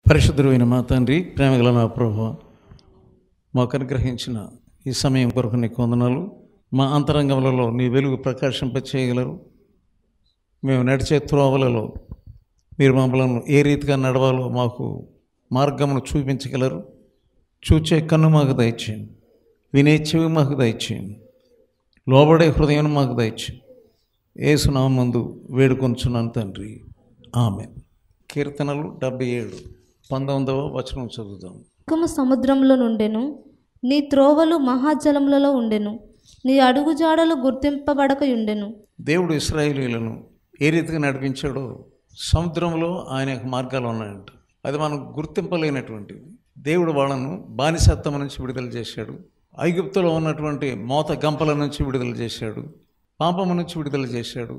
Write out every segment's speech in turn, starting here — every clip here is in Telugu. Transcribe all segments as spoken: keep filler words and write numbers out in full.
పరిశుద్ధుడైన మా తండ్రి, ప్రేమగల మా ప్రభువా, మాకు అనుగ్రహించిన ఈ సమయం కొరకు నీకు వందనాలు. మా అంతరంగములలో నీ వెలుగు ప్రకాశింపచేయగలరు. మేము నడిచే త్రోవలలో మీరు మమ్మల్ని ఏ రీతిగా నడవాలో మాకు మార్గమును చూపించగలరు. చూచే కన్ను మాకు దయచేయండి, వినే చెవి మాకు దయచేయండి, లోబడే హృదయం మాకు దయచేయండి. యేసు నామమునందు వేడుకొంచున్నాను తండ్రి, ఆమేన్. కీర్తనలు డెబ్బై ఏడు పంతొమ్మిదవ వచనం చదువుతాం. దుఃఖము సముద్రంలో నుండెను, నీ త్రోవలు మహాజలములలో ఉండెను, నీ అడుగుజాడలు గుర్తింపబడకయుండెను. దేవుడు ఇశ్రాయేలీయులను ఏ రీతిగా నడిపించాడో సముద్రంలో ఆయన యొక్క మార్గాలు ఉన్నాయంట. అది మనం గుర్తింపలేనటువంటివి. దేవుడు వాళ్ళను బానిసత్వం నుంచి విడుదల చేశాడు. ఐగుప్తులో ఉన్నటువంటి మోత గంపల నుంచి విడుదల చేశాడు. పాపము నుంచి విడుదల చేశాడు.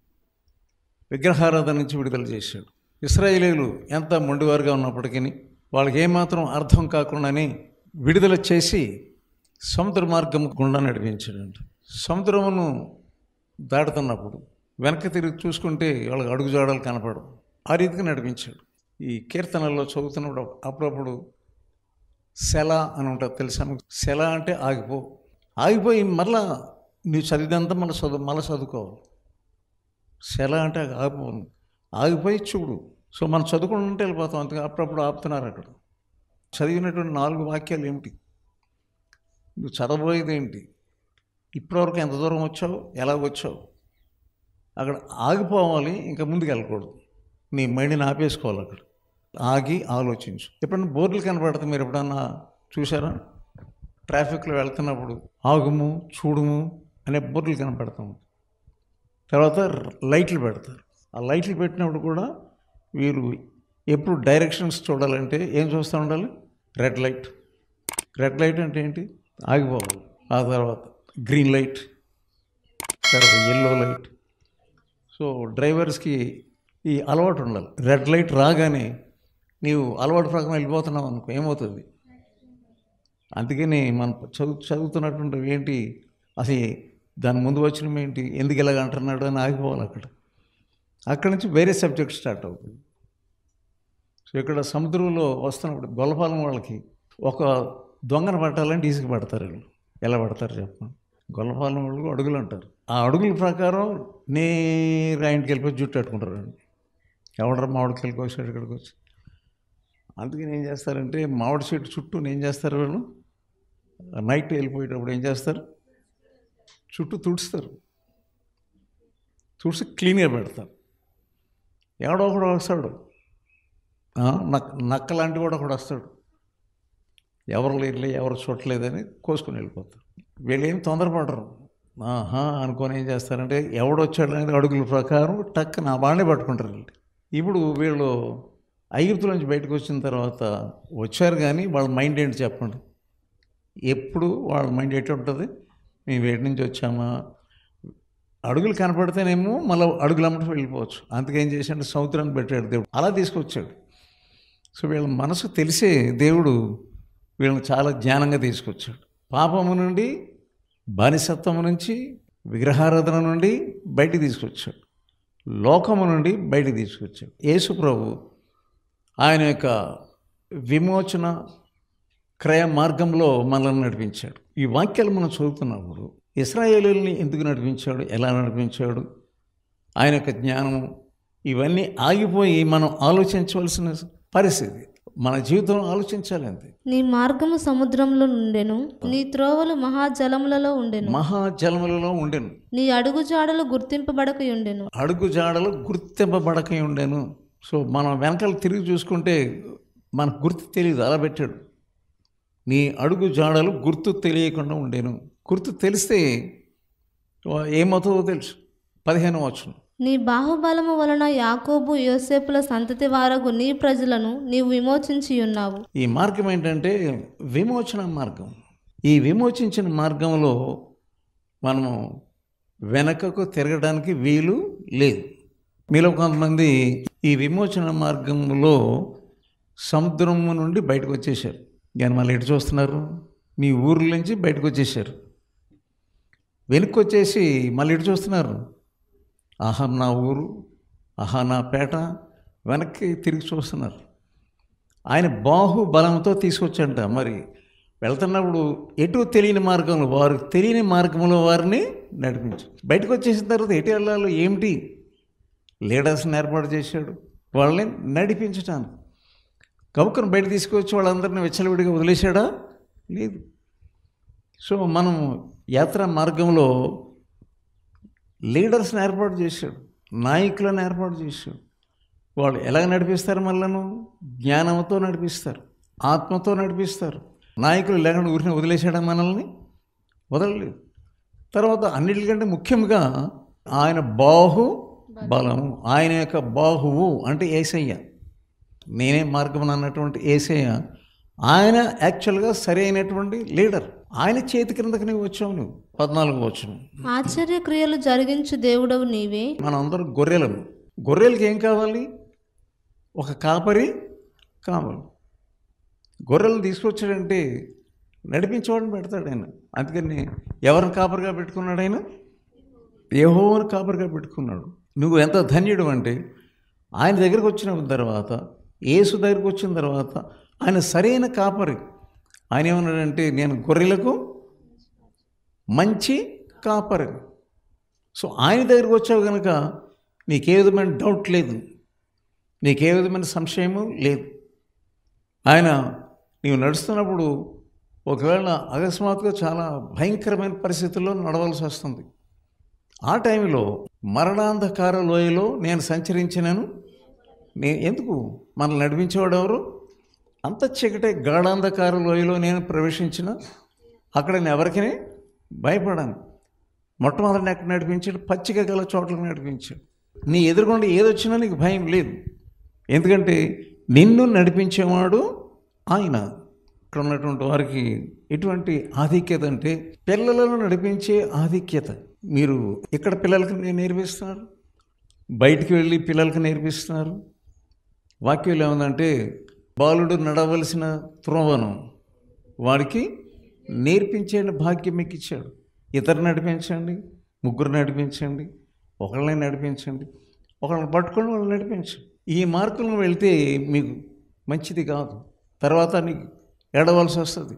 విగ్రహారాధన నుంచి విడుదల చేశాడు. ఇశ్రాయేలీయులు ఎంత మొండివారుగా ఉన్నప్పటికీ వాళ్ళకి ఏమాత్రం అర్థం కాకుండానే విడుదల చేసి సముద్ర మార్గం గుండా నడిపించాడంట. సముద్రమును దాటుతున్నప్పుడు వెనక్కి తిరిగి చూసుకుంటే వాళ్ళకి అడుగుజాడలు కనపడవు. ఆ రీతిగా నడిపించాడు. ఈ కీర్తనల్లో చదువుతున్నప్పుడు అప్పుడప్పుడు సెల అని ఉంటుంది, తెలుసా? సెల అంటే ఆగిపో. ఆగిపోయి మళ్ళా నీవు చదివినంతా మళ్ళీ చదువు మళ్ళీ చదువుకోవాలి. సెల అంటే ఆగిపోను, ఆగిపోయి చూడు. సో మనం చదువుకుంటుంటే వెళ్ళిపోతాం, అంతగా అప్పుడప్పుడు ఆపుతున్నారు. అక్కడ చదివినటువంటి నాలుగు వాక్యాలు ఏమిటి, నువ్వు చదవబోయేది ఏంటి, ఇప్పటివరకు ఎంత దూరం వచ్చావు, ఎలా వచ్చావు, అక్కడ ఆగిపోవాలి. ఇంకా ముందుకు వెళ్ళకూడదు. నీ మైండ్ని ఆపేసుకోవాలి. అక్కడ ఆగి ఆలోచించు. ఎప్పుడన్నా బోర్డులు కనపడతాయి, మీరు ఎప్పుడన్నా చూసారా? ట్రాఫిక్లో వెళ్తున్నప్పుడు ఆగుము, చూడుము అనే బోర్డులు కనపడతాం. తర్వాత లైట్లు పెడతారు. ఆ లైట్లు పెట్టినప్పుడు కూడా వీరు ఎప్పుడు డైరెక్షన్స్ చూడాలంటే ఏం చూస్తూ ఉండాలి? Red light. రెడ్ లైట్ అంటే ఏంటి? ఆగిపోవాలి. ఆ తర్వాత గ్రీన్ లైట్, తర్వాత ఎల్లో లైట్. సో డ్రైవర్స్కి ఈ అలవాటు ఉండాలి. రెడ్ లైట్ రాగానే నీవు అలవాటు ప్రకారం వెళ్ళిపోతున్నావు అనుకో, ఏమవుతుంది? అందుకని మనం చదువు చదువుతున్నటువంటి ఏంటి, అసలు దాని ముందు వచ్చినవి ఏంటి, ఎందుకు ఇలాగ అంటున్నాడు అని ఆగిపోవాలి. అక్కడ అక్కడి నుంచి వేరే సబ్జెక్ట్ స్టార్ట్ అవుతుంది. సో ఇక్కడ సముద్రంలో వస్తున్నప్పుడు గొల్లపాలెం వాళ్ళకి ఒక దొంగను పట్టాలంటే ఈజీగా పడతారు. వీళ్ళు ఎలా పడతారు చెప్పండి? గొల్లపాలెం వాళ్ళు అడుగులు అంటారు. ఆ అడుగుల ప్రకారం నేరు ఆయనకి వెళ్ళిపోయి జుట్టు కట్టుకుంటారు. ఎవడరా మామిడికి వెళ్ళిపోయి ఇక్కడికి వచ్చి. అందుకని ఏం చేస్తారంటే మామిడి చెట్టు చుట్టూ ఏం చేస్తారు వీళ్ళు, నైట్ వెళ్ళిపోయేటప్పుడు ఏం చేస్తారు, చుట్టూ తుడుస్తారు. తుడిసి క్లీన్గా పెడతారు. ఎవడో ఒకడు వస్తాడు, నక్క నక్క లాంటి కూడా ఒకడు వస్తాడు. ఎవరు లేదులే, ఎవరు చూడలేదని కోసుకొని వెళ్ళిపోతారు. వీళ్ళు ఏం తొందరపడరు. ఆహా అనుకొని ఏం చేస్తారంటే ఎవడు వచ్చాడు అనేది అడుగుల ప్రకారం టక్ నా బాగానే పట్టుకుంటారు. వీళ్ళు ఇప్పుడు వీళ్ళు ఐగుప్తు నుంచి బయటకు వచ్చిన తర్వాత వచ్చారు, కానీ వాళ్ళ మైండ్ ఏంటి చెప్పండి? ఎప్పుడు వాళ్ళ మైండ్ ఏంటి ఉంటుంది? మేము వేటి నుంచి వచ్చామా, అడుగులు కనపడితేనేమో మళ్ళీ అడుగులు అమ్మటం వెళ్ళిపోవచ్చు. అందుకేం చేశాడు, సముద్రాన్ని పెట్టాడు దేవుడు, అలా తీసుకొచ్చాడు. సో వీళ్ళ మనసు తెలిసే దేవుడు వీళ్ళని చాలా జ్ఞానంగా తీసుకొచ్చాడు. పాపము నుండి, బానిసత్వము నుంచి, విగ్రహారాధన నుండి బయటికి తీసుకొచ్చాడు. లోకము నుండి బయటికి తీసుకొచ్చాడు. యేసు ప్రభు ఆయన యొక్క విమోచన క్రయ మార్గంలో మనల్ని నడిపించాడు. ఈ వాక్యాలు మనం చదువుతున్నప్పుడు ఇశ్రాయేలీయుల్ని ఎందుకు నడిపించాడు, ఎలా నడిపించాడు, ఆయన యొక్క జ్ఞానము, ఇవన్నీ ఆగిపోయి మనం ఆలోచించవలసిన పరిస్థితి. మన జీవితంలో ఆలోచించాలి. అంతే. నీ మార్గము సముద్రంలో నుండెను, నీ త్రోవలు మహాజలములలో ఉండెను, మహాజలములలో ఉండెను, నీ అడుగుజాడలు గుర్తింపబడకయుండెను. అడుగుజాడలు గుర్తింపబడకై ఉండెను. సో మనం వెనకాల తిరిగి చూసుకుంటే మనకు గుర్తు తెలియదు, అలా పెట్టాడు. నీ అడుగు జాడలు గుర్తు తెలియకుండా ఉండేను. గుర్తు తెలిస్తే ఏమవుతుందో తెలుసు. పదిహేను వచనం, నీ బాహుబలము వలన యాకోబు యోసేపుల సంతతి వారగు నీ ప్రజలను నీవు విమోచించి ఉన్నావు. ఈ మార్గం ఏంటంటే విమోచన మార్గం. ఈ విమోచించిన మార్గంలో మనము వెనకకు తిరగడానికి వీలు లేదు. మీలో కొంతమంది ఈ విమోచన మార్గంలో సముద్రము నుండి బయటకు వచ్చేసారు, కానీ మళ్ళీ ఎటు చూస్తున్నారు? మీ ఊర్ల నుంచి బయటకు వచ్చేసారు. వెనక్కి వచ్చేసి మళ్ళీ ఎటు చూస్తున్నారు? ఆహా నా ఊరు, ఆహా నా పేట, వెనక్కి తిరిగి చూస్తున్నారు. ఆయన బాహు బలంతో తీసుకొచ్చంట. మరి వెళ్తున్నప్పుడు ఎటు తెలియని మార్గంలో వారు తెలియని మార్గంలో వారిని నడిపించు. బయటకు వచ్చేసిన తర్వాత ఎటు వెళ్ళాలో ఏమిటి లీడర్స్ని ఏర్పాటు చేశాడు వాళ్ళని నడిపించటానికి. కవుకను బయట తీసుకొచ్చి వాళ్ళందరినీ విచ్చలవిడిగా వదిలేశాడా? లేదు. సో మనం యాత్రా మార్గంలో లీడర్స్ని ఏర్పాటు చేశాడు, నాయకులను ఏర్పాటు చేశాడు. వాళ్ళు ఎలాగ నడిపిస్తారు? మనలను జ్ఞానంతో నడిపిస్తారు, ఆత్మతో నడిపిస్తారు. నాయకులు లేకుండా ఊరిని వదిలేశాడా? మనల్ని వదలలేదు. తర్వాత అన్నిటికంటే ముఖ్యంగా ఆయన బాహు బలము, ఆయన యొక్క బాహువు అంటే యేసయ్య, నేనే మార్గం అన్నటువంటి యేసయ్య, ఆయన యాక్చువల్గా సరి అయినటువంటి లీడర్. ఆయన చేతి క్రిందకి నువ్వు వచ్చావు. నువ్వు పద్నాలుగు వచ్చావు. ఆశ్చర్య క్రియలు జరిగించు దేవుడవు నీవే. మనం అందరం గొర్రెలము. గొర్రెలకి ఏం కావాలి? ఒక కాపరి కావాలి. గొర్రెలను తీసుకొచ్చాడంటే నడిపించేవాడిని పెడతాడు ఆయన. అందుకని ఎవరిని కాపరిగా పెట్టుకున్నాడు? ఆయన యెహోవాను కాపరిగా పెట్టుకున్నాడు. నువ్వు ఎంత ధన్యుడు అంటే ఆయన దగ్గరికి వచ్చిన తర్వాత, యేసు దగ్గరికి వచ్చిన తర్వాత ఆయన సరైన కాపరి. ఆయన ఏమన్నాడంటే నేను గొర్రెలకు మంచి కాపరి. సో ఆయన దగ్గరికి వచ్చావు కనుక నీకే విధమైన డౌట్ లేదు, నీకే విధమైన సంశయము లేదు. ఆయన నీవు నడుస్తున్నప్పుడు ఒకవేళ అకస్మాత్తుగా చాలా భయంకరమైన పరిస్థితుల్లో నడవలసి వస్తుంది. ఆ టైంలో మరణాంధకార లోయలో నేను సంచరించినాను. నేను ఎందుకు? మనల్ని నడిపించేవాడు ఎవరు? అంత చీకటే గాఢాంధకార లోయలో నేను ప్రవేశించిన అక్కడ నేను ఎవరికి భయపడాను. మొట్టమొదటి ఎక్కడ నడిపించాడు? పచ్చిక గల చోట్లకు నడిపించాడు. నీ ఎదురుకుండా ఏదొచ్చినా నీకు భయం లేదు, ఎందుకంటే నిన్ను నడిపించేవాడు ఆయన. ఇక్కడ ఉన్నటువంటి వారికి ఎటువంటి ఆధిక్యత అంటే పిల్లలను నడిపించే ఆధిక్యత. మీరు ఇక్కడ పిల్లలకి నేర్పిస్తున్నారు, బయటికి వెళ్ళి పిల్లలకి నేర్పిస్తున్నారు. వాక్యం ఏముందంటే బాలుడు నడవలసిన త్రోవను వాడికి నేర్పించే భాగ్యం మీకు ఇచ్చాడు. ఇద్దరు నడిపించండి, ముగ్గురు నడిపించండి, ఒకళ్ళని నడిపించండి, ఒకళ్ళని పట్టుకొని వాళ్ళు నడిపించండి. ఈ మార్గంలో వెళ్తే మీకు మంచిది కాదు, తర్వాత నీకు ఏడవలసి వస్తుంది.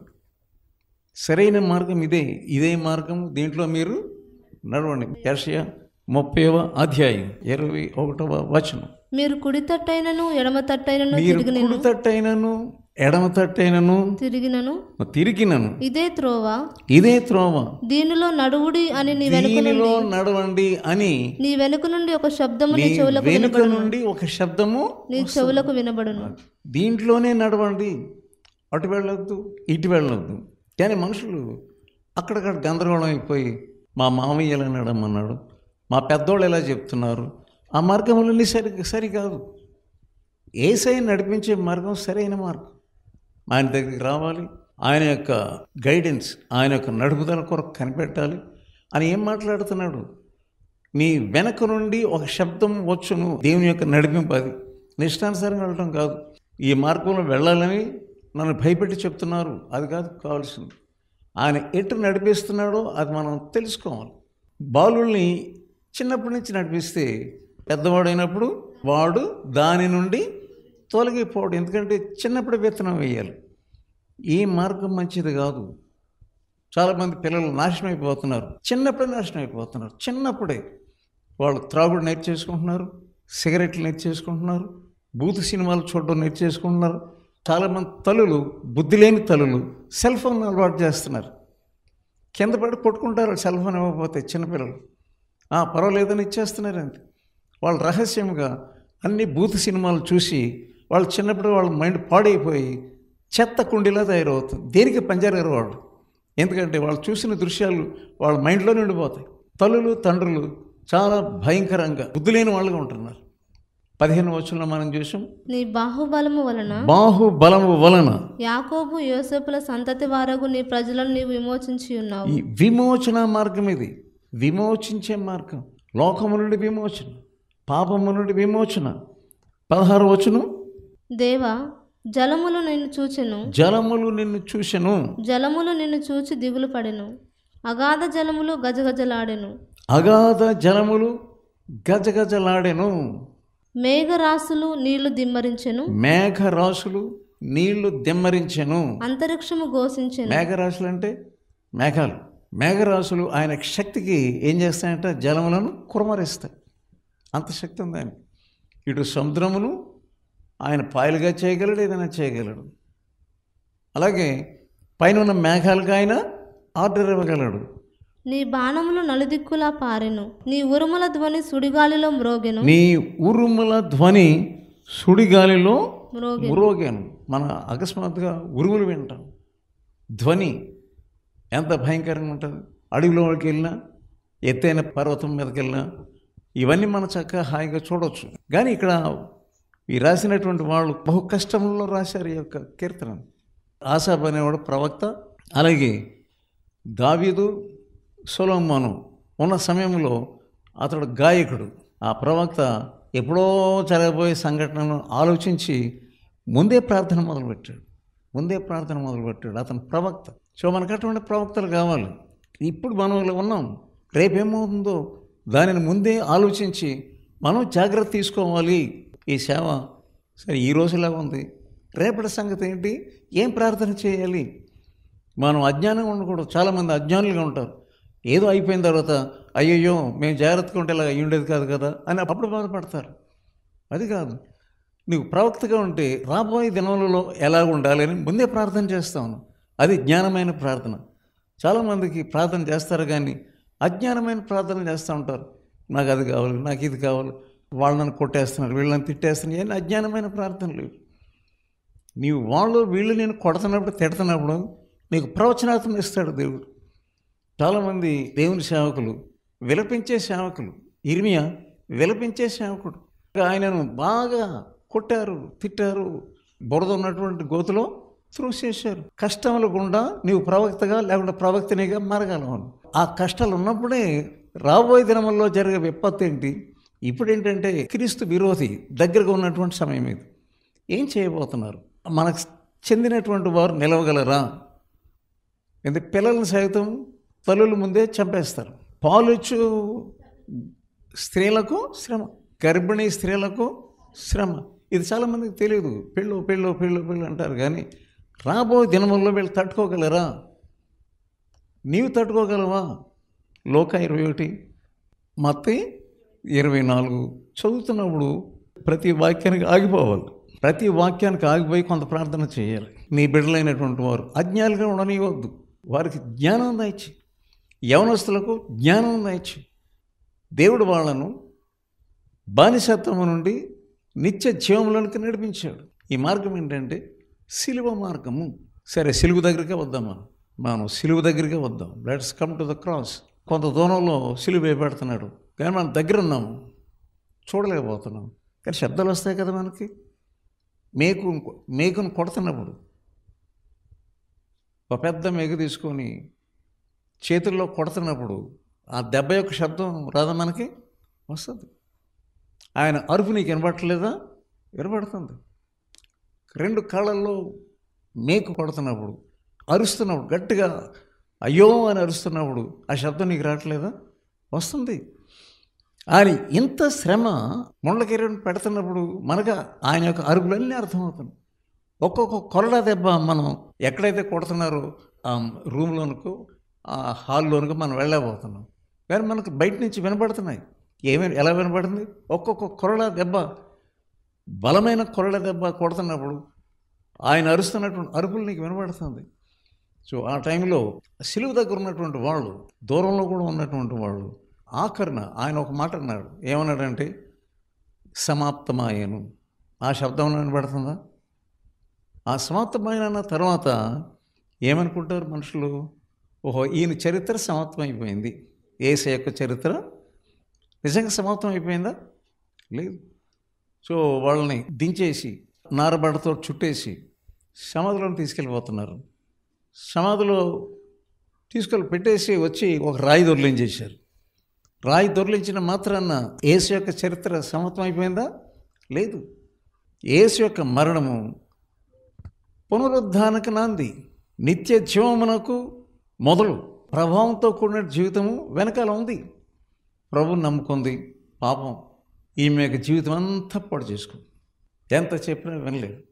సరైన మార్గం ఇదే, ఇదే మార్గం, దీంట్లో మీరు నడవండి. యెషయా ముప్పైవ అధ్యాయం ఇరవై ఒకటవ వచనం. మీరు కుడి తట్టైనను ఎడమ తట్టైనను మీరు కుడి తట్టైనను ఎడమ తట్టైనను తిరిగినను తిరిగినను ఇదే త్రోవ, ఇదే త్రోవ, దీనిలో నడువుడి అని నీ వెనుక దీనిలో నడవండి అని నీ వెనుక నుండి ఒక శబ్దము నీ నీ చెవులకు వెనుక నుండి ఒక శబ్దము నీ చెవులకు వినబడును. దీంట్లోనే నడవండి, అటు వెళ్ళొద్దు ఇటు వెళ్ళొద్దు. కానీ మనుషులు అక్కడక్కడ గందరగోళం అయిపోయి మా మామయ్య ఎలా నడమన్నాడు, మా పెద్దోళ్ళు ఎలా చెప్తున్నారు, ఆ మార్గంలోని సరి సరికాదు. యేసయ్య నడిపించే మార్గం సరైన మార్గం. ఆయన దగ్గరికి రావాలి, ఆయన యొక్క గైడెన్స్, ఆయన యొక్క నడుపుదల కొరకు కనిపెట్టాలి. అని ఏం మాట్లాడుతున్నాడు? నీ వెనక నుండి ఒక శబ్దం వచ్చును, దేవుని యొక్క నడిపింపు. అది నిష్టానుసారంగా వెళ్ళటం కాదు. ఈ మార్గంలో వెళ్ళాలని నన్ను భయపెట్టి చెప్తున్నారు, అది కాదు కావాల్సింది. ఆయన ఎటు నడిపిస్తున్నాడో అది మనం తెలుసుకోవాలి. బాలుల్ని చిన్నప్పటి నుంచి నడిపిస్తే పెద్దవాడైనప్పుడు వాడు దాని నుండి తొలగిపోవడం. ఎందుకంటే చిన్నప్పుడు విత్తనం వేయాలి. ఈ మార్గం మంచిది కాదు. చాలామంది పిల్లలు నాశనం అయిపోతున్నారు, చిన్నప్పుడే నాశనం అయిపోతున్నారు. చిన్నప్పుడే వాళ్ళు త్రాగుడు నేర్చేసుకుంటున్నారు, సిగరెట్లు నేర్చేసుకుంటున్నారు, బూతు సినిమాలు చూడడం నేర్చేసుకుంటున్నారు. చాలామంది తల్లులు, బుద్ధి లేని తల్లులు సెల్ ఫోన్ అలవాటు చేస్తున్నారు. కింద పడి కొట్టుకుంటారు సెల్ ఫోన్ ఇవ్వకపోతే. చిన్నపిల్లలు పర్వాలేదని ఇచ్చేస్తున్నారు. అంతే. వాళ్ళు రహస్యంగా అన్ని బూత్ సినిమాలు చూసి వాళ్ళు చిన్నప్పుడు వాళ్ళ మైండ్ పాడైపోయి చెత్త కుండీలా తయారవుతుంది. దేనికి పనిచేయరు వాళ్ళు, ఎందుకంటే వాళ్ళు చూసిన దృశ్యాలు వాళ్ళ మైండ్లో నిండిపోతాయి. తల్లులు తండ్రులు చాలా భయంకరంగా బుద్ధి లేని వాళ్ళుగా ఉంటున్నారు. పదిహేను వచనంలో మనం చూసాం, నీ బాహుబలము వలన బాహుబలము వలన యాకోబు యోసేపుల సంతతి వారగు నీ ప్రజలను నీవు విమోచించి ఉన్నావు. ఈ విమోచన మార్గం ఇది, విమోచించే మార్గం. లోకము నుండి విమోచన, పాపము నుండి విమోచన. పదహారు వచనం, దేవా జలములు నిన్ను చూచెను, జలములు నిన్ను చూచెను, జలములు నిన్ను చూచి దిగులు పడెను, అగాధ జలములు గజగజలాడెను, అగాధ జలములు గజగజలాడెను, మేఘరాశులు నీళ్లు దిమ్మరించెను, మేఘరాశులు నీళ్లు దిమ్మరించెను. అంతరిక్షము ఘోషించెను. మేఘరాశులు అంటే మేఘాలు. మేఘరాశులు ఆయన శక్తికి ఏం చేస్తాయంటే జలములను కురమరిస్తాయి. అంత శక్తి ఉంది ఆయన. ఇటు సముద్రమును ఆయన పాయలుగా చేయగలడు, ఏదైనా చేయగలడు. అలాగే పైన ఉన్న మేఘాలుగా ఆయన ఆర్డర్ ఇవ్వగలడు. నీ బాణములు నలుదిక్కులా పారెను, నీ ఉరుముల ధ్వని సుడిగాలిలో మ్రోగెను. నీ ఉరుముల ధ్వని సుడిగాలిలో మ్రోగెను. మ్రోగెను. మన అకస్మాత్తుగా ఉరుములు వింటాం. ధ్వని ఎంత భయంకరంగా ఉంటుంది. అడవిలోకి వెళ్ళినా, ఎత్తైన పర్వతం మీదకి వెళ్ళినా ఇవన్నీ మనం చక్కగా హాయిగా చూడవచ్చు. కానీ ఇక్కడ ఈ రాసినటువంటి వాళ్ళు బహు కష్టంలో రాశారు ఈ యొక్క కీర్తన. ఆసాబ్ అనేవాడు ప్రవక్త, అలాగే దావీదు సొలొమోను ఉన్న సమయంలో అతడు గాయకుడు. ఆ ప్రవక్త ఎప్పుడో జరగబోయే సంఘటనను ఆలోచించి ముందే ప్రార్థన మొదలుపెట్టాడు. ముందే ప్రార్థన మొదలుపెట్టాడు అతను ప్రవక్త. సో మనకు అటువంటి ప్రవక్తలు కావాలి. ఇప్పుడు మనం ఇలా ఉన్నాం, రేపేమవుతుందో దానిని ముందే ఆలోచించి మనం జాగ్రత్త తీసుకోవాలి. ఈ సేవ సరే ఈ రోజులా ఉంది, రేపటి సంగతి ఏంటి, ఏం ప్రార్థన చేయాలి. మనం అజ్ఞానంగా ఉండకూడదు. చాలామంది అజ్ఞానులుగా ఉంటారు. ఏదో అయిపోయిన తర్వాత అయ్యయ్యో మేము జాగ్రత్తగా ఉంటే ఇలా అయ్యి ఉండేది కాదు కదా అని అప్పుడు బాధపడతారు. అది కాదు, నీవు ప్రవక్తగా ఉంటే రాబోయే దినములలో ఎలా ఉండాలి అని ముందే ప్రార్థన చేస్తాను. అది జ్ఞానమైన ప్రార్థన. చాలామందికి ప్రార్థన చేస్తారు కానీ అజ్ఞానమైన ప్రార్థన చేస్తూ ఉంటారు. నాకు అది కావాలి, నాకు ఇది కావాలి, వాళ్ళని కొట్టేస్తున్నారు, వీళ్ళని తిట్టేస్తున్నారు. ఏం అజ్ఞానమైన ప్రార్థనలు. నీవు వాళ్ళు వీళ్ళు నేను కొడుతున్నప్పుడు తిడుతున్నప్పుడు నీకు ప్రవచనాత్మం ఇస్తాడు దేవుడు. చాలామంది దేవుని సేవకులు విలపించే సేవకులు. ఇర్మియా విలపించే సేవకుడు. ఆయనను బాగా కొట్టారు, తిట్టారు, బురద ఉన్నటువంటి గోతులో త్రోసేశారు. కష్టముల గుండా నీవు ప్రవక్తగా లేకుంటే ప్రవక్తనిగా మారగలవు. ఆ కష్టాలు ఉన్నప్పుడే రాబోయే దినముల్లో జరిగే విపత్తు ఏంటి. ఇప్పుడు ఏంటంటే క్రీస్తు విరోధి దగ్గరగా ఉన్నటువంటి సమయం ఇది. ఏం చేయబోతున్నారు? మనకు చెందినటువంటి వారు నిలవగలరా? ఎందుకంటే పిల్లలను సైతం తల్లుల ముందే చంపేస్తారు. పాలుచ్చు స్త్రీలకు శ్రమ, గర్భిణీ స్త్రీలకు శ్రమ. ఇది చాలామందికి తెలియదు. పెళ్ళు పెళ్ళు పెళ్ళు పెళ్ళు అంటారు కానీ రాబోయే దినముల్లో వీళ్ళు తట్టుకోగలరా? నీవు తట్టుకోగలవా? లోక ఇరవై ఒకటి మత్తయి ఇరవై నాలుగు చదువుతున్నప్పుడు ప్రతి వాక్యానికి ఆగిపోవాలి. ప్రతి వాక్యానికి ఆగిపోయి కొంత ప్రార్థన చేయాలి. నీ బిడ్డలైనటువంటి వారు అజ్ఞానులుగా ఉండనివ్వద్దు. వారికి జ్ఞానం దయచి, యవనస్తులకు జ్ఞానం దయచి, దేవుడు వాళ్ళను బానిసత్వము నుండి నిత్య జీవములోనికి నడిపించాడు. ఈ మార్గం ఏంటంటే సిలువ మార్గము. సరే, సిలువ దగ్గరికే వద్దాం. మనం మనం సిలువ దగ్గరికే వద్దాం. Let's come to the cross. కొంత దూరంలో సిలువ వేయబెడుతున్నాడు కానీ మనం దగ్గర ఉన్నాము, చూడలేకపోతున్నాం. కానీ శబ్దాలు వస్తాయి కదా మనకి. మేకు మేకును కొడుతున్నప్పుడు ఒక పెద్ద మేకు తీసుకొని చేతుల్లో కొడుతున్నప్పుడు ఆ దెబ్బ యొక్క శబ్దం రాదా మనకి? వస్తుంది. ఆయన అరుపు నీకు వినబడట్లేదా? వినబడుతుంది. రెండు కాళ్ళల్లో మేకు కొడుతున్నప్పుడు, అరుస్తున్నప్పుడు, గట్టిగా అయ్యో అని అరుస్తున్నప్పుడు ఆ శబ్దం నీకు రావట్లేదా? వస్తుంది. ఆయన ఇంత శ్రమ ముళ్ళకిరీటం పెడుతున్నప్పుడు మనకు ఆయన యొక్క అరుపులన్నీ అర్థమవుతుంది. ఒక్కొక్క కొరడా దెబ్బ మనం ఎక్కడైతే కొడుతున్నారో ఆ రూమ్లోనుకో ఆ హాల్లోనుకో మనం వెళ్ళలేకపోతున్నాం. కానీ మనకు బయట నుంచి వినపడుతున్నాయి. ఏమైనా ఎలా వినపడుతుంది? ఒక్కొక్క కొరడా దెబ్బ, బలమైన కొరడా దెబ్బ కొడుతున్నప్పుడు ఆయన అరుస్తున్నటువంటి అరుపులు నీకు వినపడుతుంది. సో ఆ టైంలో సిలువ దగ్గర ఉన్నటువంటి వాళ్ళు, దూరంలో కూడా ఉన్నటువంటి వాళ్ళు ఆఖరణ ఆయన ఒక మాట అన్నాడు. ఏమన్నాడంటే సమాప్తమాయను. ఆ శబ్దం వినపడుతుందా? ఆ సమాప్తమైన అన్న తర్వాత ఏమనుకుంటారు మనుషులు? ఓహో, ఈయన చరిత్ర సమాప్తమైపోయింది. యేసు యొక్క చరిత్ర నిజంగా సమాప్తం అయిపోయిందా? లేదు. సో వాళ్ళని దించేసి నారబడతో చుట్టేసి సమాధిలోకి తీసుకెళ్ళిపోతున్నారు. సమాధిలో తీసుకెళ్ళి పెట్టేసి వచ్చి ఒక రాయి దొర్లించేశారు. రాయి దొర్లించిన మాత్రాన యేసు యొక్క చరిత్ర సమాప్తం అయిపోయిందా? లేదు. యేసు యొక్క మరణము పునరుద్ధానకు నాంది, నిత్య జీవమునకు మొదలు, ప్రభావంతో కూడిన జీవితము వెనకాల ఉంది. ప్రభువు నమ్ముకుంది, పాపం ఈమె యొక్క జీవితం అంతా పాడు చేసుకుంది. ఎంత చెప్పినా వినలేదు.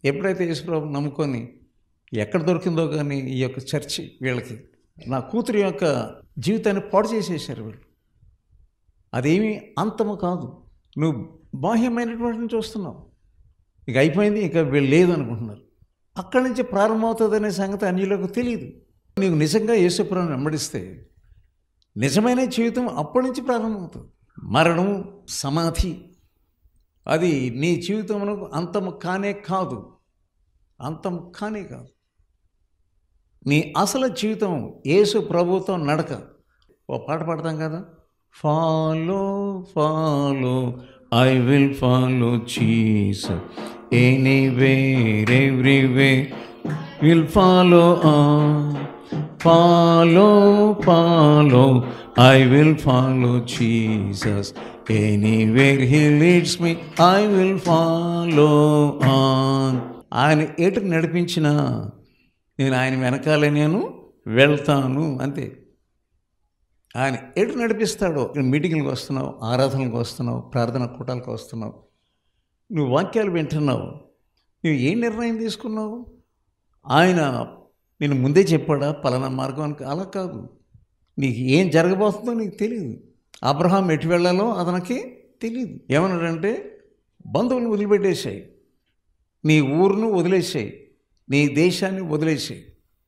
ఎప్పుడైతే యేసుప్రభు నమ్ముకొని ఎక్కడ దొరికిందో కానీ ఈ యొక్క చర్చి వీళ్ళకి, నా కూతురి యొక్క జీవితాన్ని పాడు చేసేసారు వీళ్ళు. అదేమీ అంతము కాదు, నువ్వు బాహ్యమైనటువంటిని చూస్తున్నావు, ఇక అయిపోయింది, ఇక వీళ్ళు లేదు అనుకుంటున్నారు. అక్కడి నుంచి ప్రారంభమవుతుంది అనే సంగతి అన్యులకు తెలియదు. నీకు నిజంగా యేసుప్రభుని వెంబడిస్తే నిజమైన జీవితం అప్పటి నుంచి ప్రారంభమవుతుంది. మరణం, సమాధి అది నీ జీవితమునకు అంతం కానే కాదు, అంతం కానే కాదు. నీ అసలు జీవితం యేసు ప్రభుతో నడక. ఓ పాట పాడతాం కదా, follow follow I will follow Jesus anywhere everywhere will follow on, follow follow I will follow Jesus anywhere he leads me I will follow on. ఆయన ఎటు నడిపించినా నేను ఆయన వెనకాలే నేను వెళ్తాను, అంతే. ఆయన ఎటు నడిపిస్తాడో, మీటింగ్లకు వస్తున్నావు, ఆరాధనలకు వస్తున్నావు, ప్రార్థన కూటాలకు వస్తున్నావు, నువ్వు వాక్యాలు వింటున్నావు, నువ్వు ఏ నిర్ణయం తీసుకున్నావు? ఆయన నేను ముందే చెప్పాడా పలానా మార్గం? అలా కాదు, నీకు ఏం జరగబోతుందో నీకు తెలియదు. అబ్రహాం ఎటు వెళ్ళాలో అతనికి తెలియదు. ఏమన్నాడంటే, బంధువులను వదిలిపెట్టేసాయి, నీ ఊరును వదిలేసాయి, నీ దేశాన్ని వదిలేసాయి,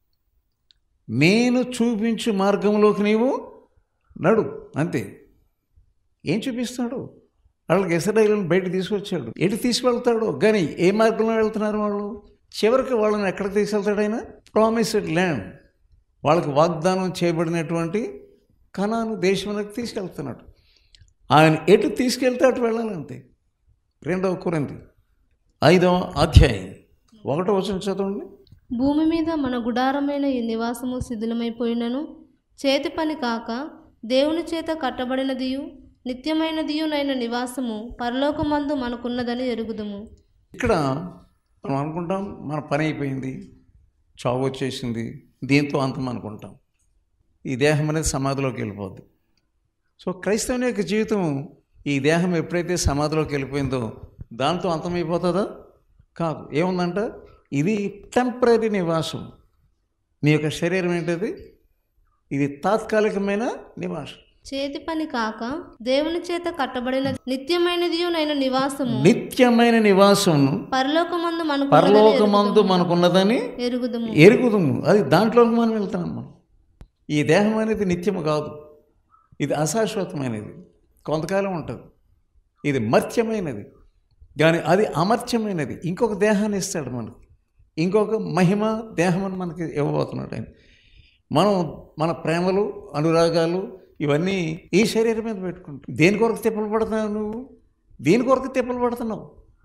నేను చూపించు మార్గంలోకి నీవు నడు, అంతే. ఏం చూపిస్తాడు? వాళ్ళకి ఇశ్రాయేలును బయట తీసుకొచ్చాడు, ఎటు తీసుకువెళ్తాడు? కానీ ఏ మార్గంలో వెళ్తున్నారు వాళ్ళు? చివరికి వాళ్ళని ఎక్కడికి తీసుకెళ్తాడు ఆయన? ప్రామిస్డ్ ల్యాండ్, వాళ్ళకి వాగ్దానం చేయబడినటువంటి కనాను దేశంలోకి తీసుకెళ్తున్నాడు. ఆయన ఎటు తీసుకెళ్తే అటు వెళ్ళాలంతే. రెండవ కొరింథీ ఐదవ అధ్యాయం ఒకటో వచనం చదవండి. భూమి మీద మన గుడారమైన ఈ నివాసము శిథిలమైపోయినను చేతి పని కాక దేవుని చేత కట్టబడినదియు నిత్యమైనదియునైన నివాసము పరలోకమందు మనకున్నదని ఎరుగుదుము. ఇక్కడ మనం అనుకుంటాం మన పని అయిపోయింది, చావు వచ్చేసింది, దీంతో అంతం అనుకుంటాం. ఈ దేహం అనేది సమాధిలోకి వెళ్ళిపోద్ది. సో క్రైస్తవుని యొక్క జీవితం, ఈ దేహం ఎప్పుడైతే సమాధిలోకి వెళ్ళిపోయిందో దాంతో అంతమైపోతుందా? కాదు. ఏముందంట, ఇది టెంపరీ నివాసం. నీ యొక్క శరీరం ఏంటది? ఇది తాత్కాలికమైన నివాసం. చేతి పని కాక దేవుని చేత కట్టబడిన నిత్యమైనదియునైన నివాసము నిత్యమైన నివాసం పరలోకమందు మనకు పరలోకమందు మనకున్నదని ఎరుగుదుము ఎరుగుదుము అది దాంట్లోకి మనం వెళ్తున్నాం. మనం ఈ దేహం అనేది నిత్యము కాదు, ఇది అశాశ్వతమైనది, కొంతకాలం ఉంటుంది. ఇది మర్త్యమైనది, కానీ అది అమర్త్యమైనది. ఇంకొక దేహాన్ని ఇస్తాడు మనకు, ఇంకొక మహిమ దేహాన్ని మనకి ఇవ్వబోతున్నాడు ఆయన. మనం మన ప్రేమలు, అనురాగాలు ఇవన్నీ ఈ శరీరం మీద పెట్టుకుంటాం. దేని కొరకు తిప్పలు పడుతున్నావు నువ్వు? దేని కొరకు తిప్పలు పడుతున్నావు?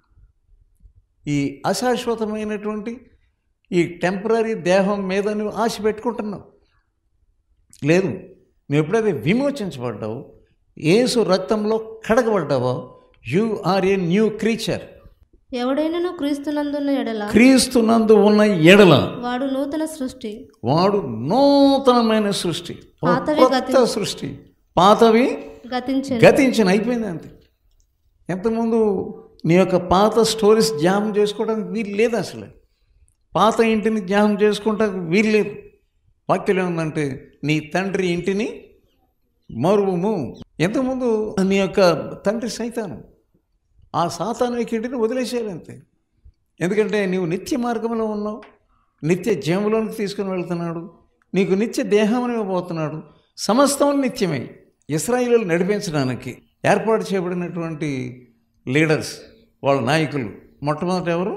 ఈ అశాశ్వతమైనటువంటి ఈ టెంపరీ దేహం మీద నువ్వు ఆశ పెట్టుకుంటున్నావు. లేదు, నువ్వు ఎప్పుడైతే విమోచించబడ్డావు, యేసు రక్తంలో కడగబడ్డావో, you are a new creature. ఎవడైనను క్రీస్తునందున్న ఎడల క్రీస్తునందు ఉన్న ఎడల వాడు నూతన సృష్టి, వాడు నూతనమైన సృష్టి, కొత్త సృష్టి. పాతవి గతించిన గతించిన అయిపోయింది అంతే. ఎంతకుముందు నీ యొక్క పాత స్టోరీస్ జ్ఞాపం చేసుకోవడానికి వీలు లేదు, అసలు పాత ఇంటిని జ్ఞాపం చేసుకోవడానికి వీలు లేదు. వాక్యం ఏముందంటే, నీ తండ్రి ఇంటిని మరువుము. ఎంతకుముందు నీ యొక్క తండ్రి సైతాను, ఆ సాతాను యొక్క ఇంటిని వదిలేసేయాలంతే. ఎందుకంటే నీవు నిత్య మార్గంలో ఉన్నావు, నిత్య జీవంలోనికి తీసుకుని వెళ్తున్నాడు, నీకు నిత్య దేహం ఇవ్వబోతున్నాడు. సమస్తం నిత్యమై ఇశ్రాయేలును నడిపించడానికి ఏర్పాటు చేయబడినటువంటి లీడర్స్, వాళ్ళ నాయకులు, మొట్టమొదట ఎవరు?